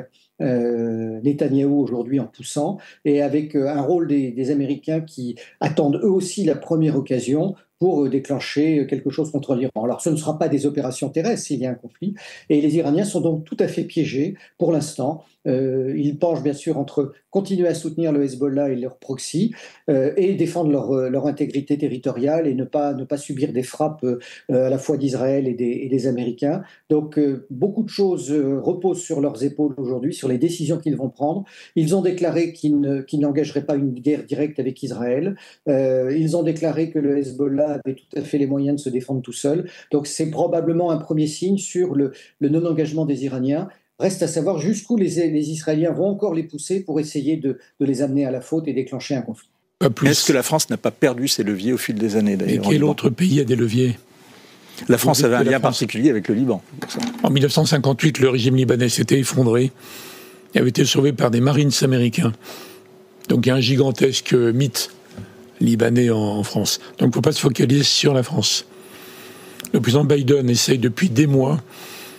Netanyahou aujourd'hui en poussant, et avec un rôle des Américains qui attendent eux aussi la première occasion pour déclencher quelque chose contre l'Iran. Alors ce ne sera pas des opérations terrestres s'il y a un conflit, et les Iraniens sont donc tout à fait piégés pour l'instant. Ils penchent bien sûr entre continuer à soutenir le Hezbollah et leur proxy et défendre leur intégrité territoriale et ne pas subir des frappes à la fois d'Israël et des Américains. Donc beaucoup de choses reposent sur leurs épaules aujourd'hui, sur les décisions qu'ils vont prendre. Ils ont déclaré qu'ils n'engageraient pas une guerre directe avec Israël. Ils ont déclaré que le Hezbollah avait tout à fait les moyens de se défendre tout seul. Donc c'est probablement un premier signe sur le non-engagement des Iraniens. Reste à savoir jusqu'où les Israéliens vont encore les pousser pour essayer de les amener à la faute et déclencher un conflit. Est-ce que la France n'a pas perdu ses leviers au fil des années d'ailleurs? Et quel autre pays a des leviers? La France avait un lien particulier avec le Liban. En 1958, le régime libanais s'était effondré et avait été sauvé par des Marines américains. Donc il y a un gigantesque mythe libanais en France. Donc il ne faut pas se focaliser sur la France. Le président Biden essaye depuis des mois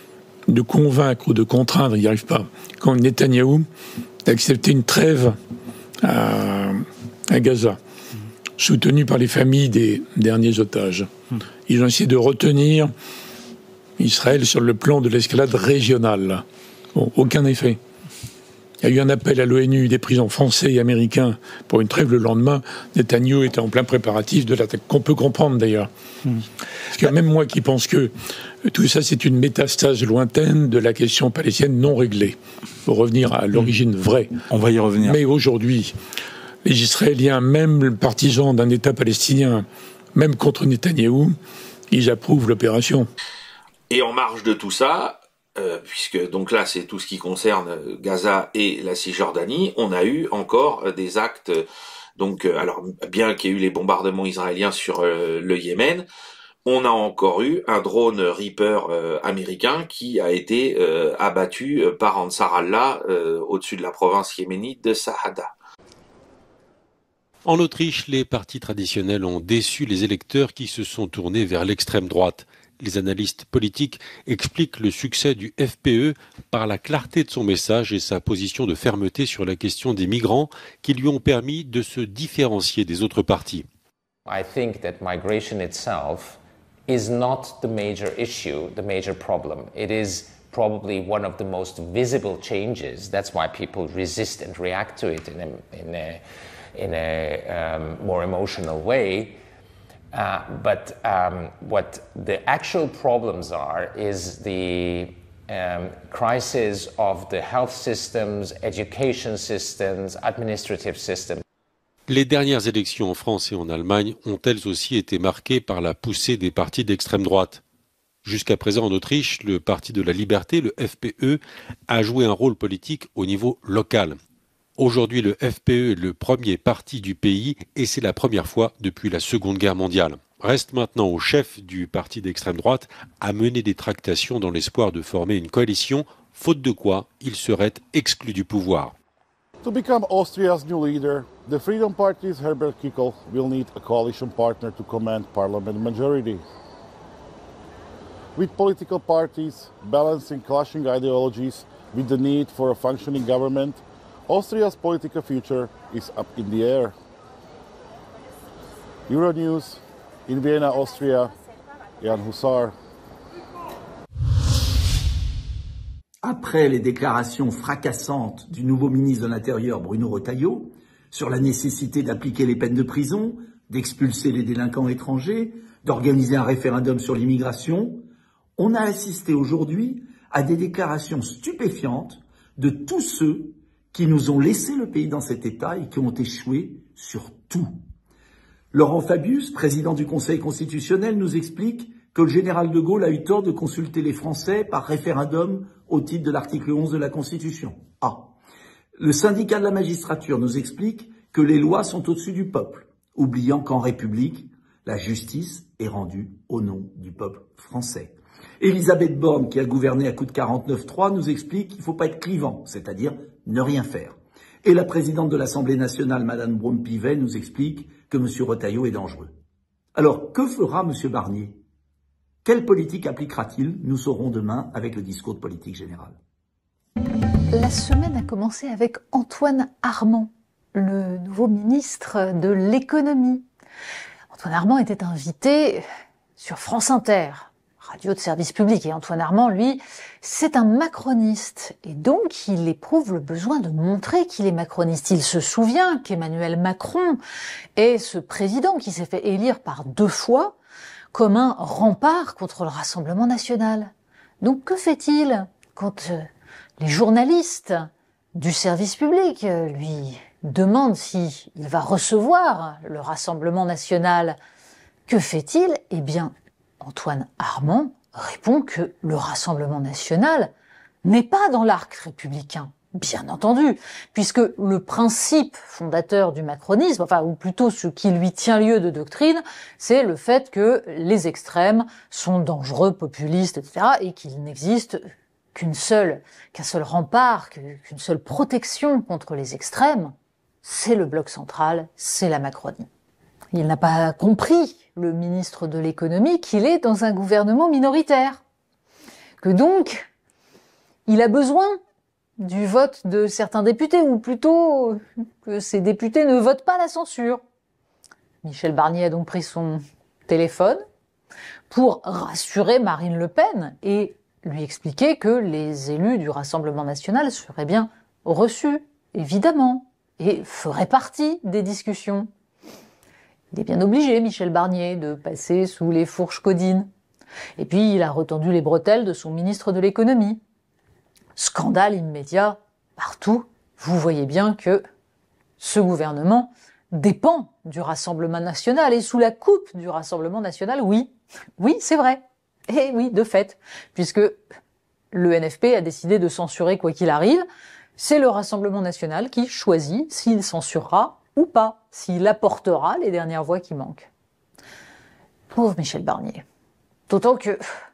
de convaincre ou de contraindre, il n'y arrive pas, quand Netanyahou d'accepter une trêve à Gaza, soutenue par les familles des derniers otages. Ils ont essayé de retenir Israël sur le plan de l'escalade régionale. Bon, aucun effet. Il y a eu un appel à l'ONU des présidents français et américains pour une trêve le lendemain. Netanyahou était en plein préparatif de l'attaque, qu'on peut comprendre d'ailleurs. Parce que même moi qui pense que tout ça c'est une métastase lointaine de la question palestinienne non réglée. Il faut revenir à l'origine vraie. On va y revenir. Mais aujourd'hui, les Israéliens, même partisans d'un État palestinien, même contre Netanyahou, ils approuvent l'opération. Et en marge de tout ça, puisque donc là c'est tout ce qui concerne Gaza et la Cisjordanie, on a eu encore des actes, donc alors bien qu'il y ait eu les bombardements israéliens sur le Yémen, on a encore eu un drone Reaper américain qui a été abattu par Ansar Allah au-dessus de la province yéménite de Sahada. En Autriche, les partis traditionnels ont déçu les électeurs qui se sont tournés vers l'extrême droite. Les analystes politiques expliquent le succès du FPE par la clarté de son message et sa position de fermeté sur la question des migrants qui lui ont permis de se différencier des autres partis. I think that migration itself is not the major issue, the major problem. It is probably one of the most visible changes. That's why people resist and react to it in a more emotional way. But what the actual problems are is the crisis of the health systems, education systems, administrative systems. Les dernières élections en France et en Allemagne ont elles aussi été marquées par la poussée des partis d'extrême droite. Jusqu'à présent en Autriche, le Parti de la Liberté, le FPE, a joué un rôle politique au niveau local. Aujourd'hui, le FPE est le premier parti du pays et c'est la première fois depuis la Seconde Guerre mondiale. Reste maintenant au chef du parti d'extrême droite à mener des tractations dans l'espoir de former une coalition, faute de quoi il serait exclu du pouvoir. To become Austria's new leader, the Freedom Party's Herbert Kickl will need a coalition partner to command parliament majority. With political parties balancing clashing ideologies with the need for a functioning government, Austria's political future is up in the air. Euronews, in Vienna, Austria, Jan Hussar. Après les déclarations fracassantes du nouveau ministre de l'Intérieur Bruno Retailleau sur la nécessité d'appliquer les peines de prison, d'expulser les délinquants étrangers, d'organiser un référendum sur l'immigration, on a assisté aujourd'hui à des déclarations stupéfiantes de tous ceux qui nous ont laissé le pays dans cet état et qui ont échoué sur tout. Laurent Fabius, président du Conseil constitutionnel, nous explique que le général de Gaulle a eu tort de consulter les Français par référendum au titre de l'article 11 de la Constitution. Le syndicat de la magistrature nous explique que les lois sont au-dessus du peuple, oubliant qu'en République, la justice est rendue au nom du peuple français. Elisabeth Borne, qui a gouverné à coup de 49-3, nous explique qu'il ne faut pas être clivant, c'est-à-dire ne rien faire. Et la présidente de l'Assemblée nationale, Madame Braun-Pivet, nous explique que M. Retailleau est dangereux. Alors, que fera M. Barnier? Quelle politique appliquera-t-il? Nous saurons demain avec le discours de politique générale. La semaine a commencé avec Antoine Armand, le nouveau ministre de l'économie. Antoine Armand était invité sur France Inter, radio de service public, et Antoine Armand, lui, c'est un macroniste, et donc il éprouve le besoin de montrer qu'il est macroniste. Il se souvient qu'Emmanuel Macron est ce président qui s'est fait élire par 2 fois comme un rempart contre le Rassemblement national. Donc que fait-il quand les journalistes du service public lui demandent s'il va recevoir le Rassemblement national? Que fait-il? Eh bien, Antoine Armand répond que le Rassemblement national n'est pas dans l'arc républicain, bien entendu, puisque le principe fondateur du macronisme, enfin, ou plutôt ce qui lui tient lieu de doctrine, c'est le fait que les extrêmes sont dangereux, populistes, etc., et qu'il n'existe qu'un seul rempart, qu'une seule protection contre les extrêmes, c'est le bloc central, c'est la Macronie. Il n'a pas compris, le ministre de l'économie, qu'il est dans un gouvernement minoritaire. Que donc, il a besoin du vote de certains députés, ou plutôt que ces députés ne votent pas la censure. Michel Barnier a donc pris son téléphone pour rassurer Marine Le Pen et lui expliquer que les élus du Rassemblement national seraient bien reçus, évidemment, et feraient partie des discussions. Il est bien obligé, Michel Barnier, de passer sous les fourches codines. Et puis, il a retendu les bretelles de son ministre de l'économie. Scandale immédiat partout. Vous voyez bien que ce gouvernement dépend du Rassemblement national, et sous la coupe du Rassemblement national, oui, c'est vrai. Et oui, de fait, puisque le NFP a décidé de censurer quoi qu'il arrive, c'est le Rassemblement national qui choisit s'il censurera ou pas, s'il apportera les dernières voix qui manquent. Pauvre Michel Barnier. D'autant que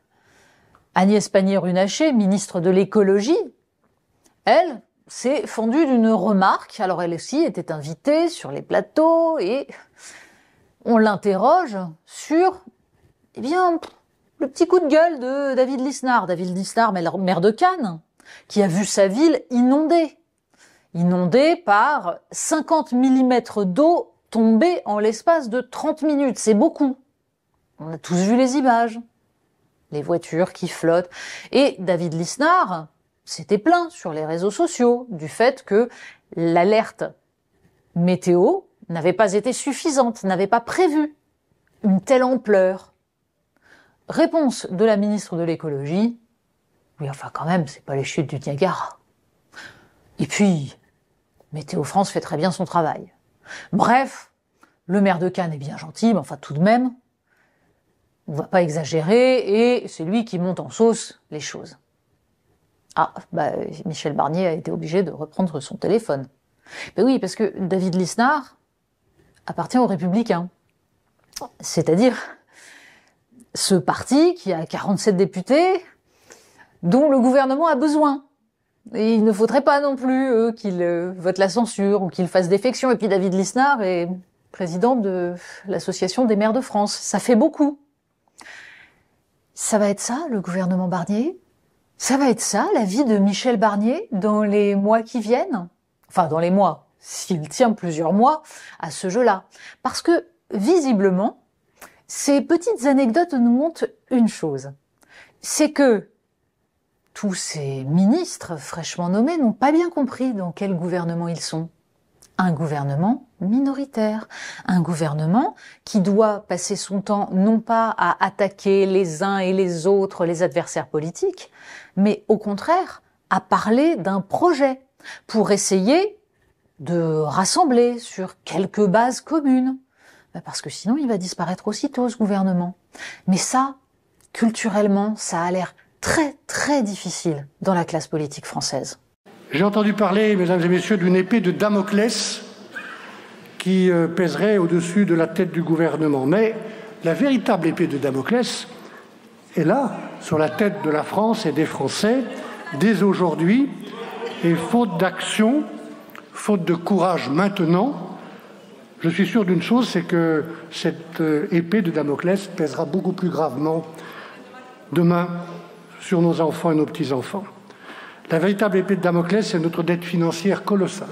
Agnès Pannier-Runacher, ministre de l'écologie, elle s'est fendue d'une remarque. Alors elle aussi était invitée sur les plateaux et on l'interroge sur, eh bien, le petit coup de gueule de David Lisnard. David Lisnard, maire de Cannes, qui a vu sa ville inondée. Inondée par 50 mm d'eau tombée en l'espace de 30 minutes. C'est beaucoup. On a tous vu les images. Les voitures qui flottent. Et David Lisnard s'était plaint sur les réseaux sociaux du fait que l'alerte météo n'avait pas été suffisante, n'avait pas prévu une telle ampleur. Réponse de la ministre de l'écologie: oui, enfin quand même, c'est pas les chutes du Niagara. Et puis, Météo France fait très bien son travail. Bref, le maire de Cannes est bien gentil, mais enfin tout de même, on va pas exagérer, et c'est lui qui monte en sauce les choses. Ah, Michel Barnier a été obligé de reprendre son téléphone. Ben oui, parce que David Lisnard appartient aux Républicains. C'est-à-dire ce parti qui a 47 députés dont le gouvernement a besoin. Et il ne faudrait pas non plus qu'il vote la censure ou qu'il fasse défection. Et puis David Lisnard est président de l'Association des maires de France. Ça fait beaucoup. Ça va être ça, le gouvernement Barnier? Ça va être ça, la vie de Michel Barnier dans les mois qui viennent? Enfin, dans les mois, s'il tient plusieurs mois à ce jeu-là. Parce que, visiblement, ces petites anecdotes nous montrent une chose. C'est que tous ces ministres fraîchement nommés n'ont pas bien compris dans quel gouvernement ils sont. Un gouvernement minoritaire, un gouvernement qui doit passer son temps non pas à attaquer les uns et les autres, les adversaires politiques, mais au contraire à parler d'un projet pour essayer de rassembler sur quelques bases communes. Parce que sinon il va disparaître aussitôt ce gouvernement. Mais ça, culturellement, ça a l'air très très difficile dans la classe politique française. J'ai entendu parler, mesdames et messieurs, d'une épée de Damoclès qui pèserait au-dessus de la tête du gouvernement. Mais la véritable épée de Damoclès est là, sur la tête de la France et des Français, dès aujourd'hui. Et faute d'action, faute de courage maintenant, je suis sûr d'une chose, c'est que cette épée de Damoclès pèsera beaucoup plus gravement demain sur nos enfants et nos petits-enfants. La véritable épée de Damoclès, c'est notre dette financière colossale.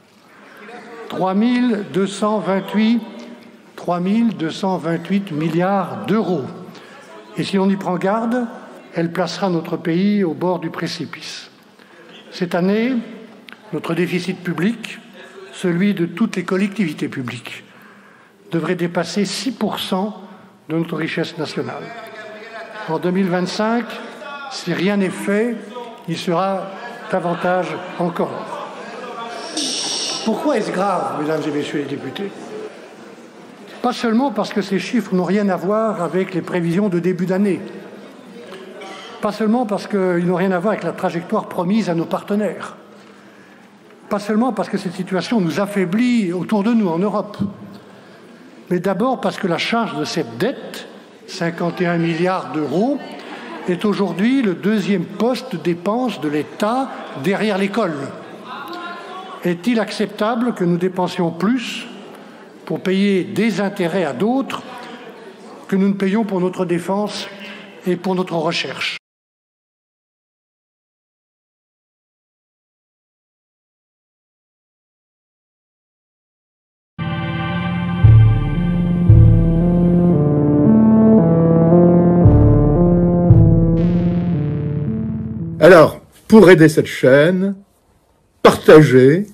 3228 milliards d'euros. Et si l'on y prend garde, elle placera notre pays au bord du précipice. Cette année, notre déficit public, celui de toutes les collectivités publiques, devrait dépasser 6% de notre richesse nationale. En 2025, si rien n'est fait, il sera davantage encore. Pourquoi est-ce grave, mesdames et messieurs les députés? Pas seulement parce que ces chiffres n'ont rien à voir avec les prévisions de début d'année, pas seulement parce qu'ils n'ont rien à voir avec la trajectoire promise à nos partenaires, pas seulement parce que cette situation nous affaiblit autour de nous en Europe, mais d'abord parce que la charge de cette dette, 51 milliards d'euros, est aujourd'hui le deuxième poste de dépense de l'État derrière l'école. Est-il acceptable que nous dépensions plus pour payer des intérêts à d'autres que nous ne payons pour notre défense et pour notre recherche? Alors, pour aider cette chaîne, partagez,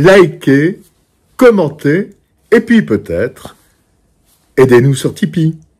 likez, commentez, et puis peut-être, aidez-nous sur Tipeee.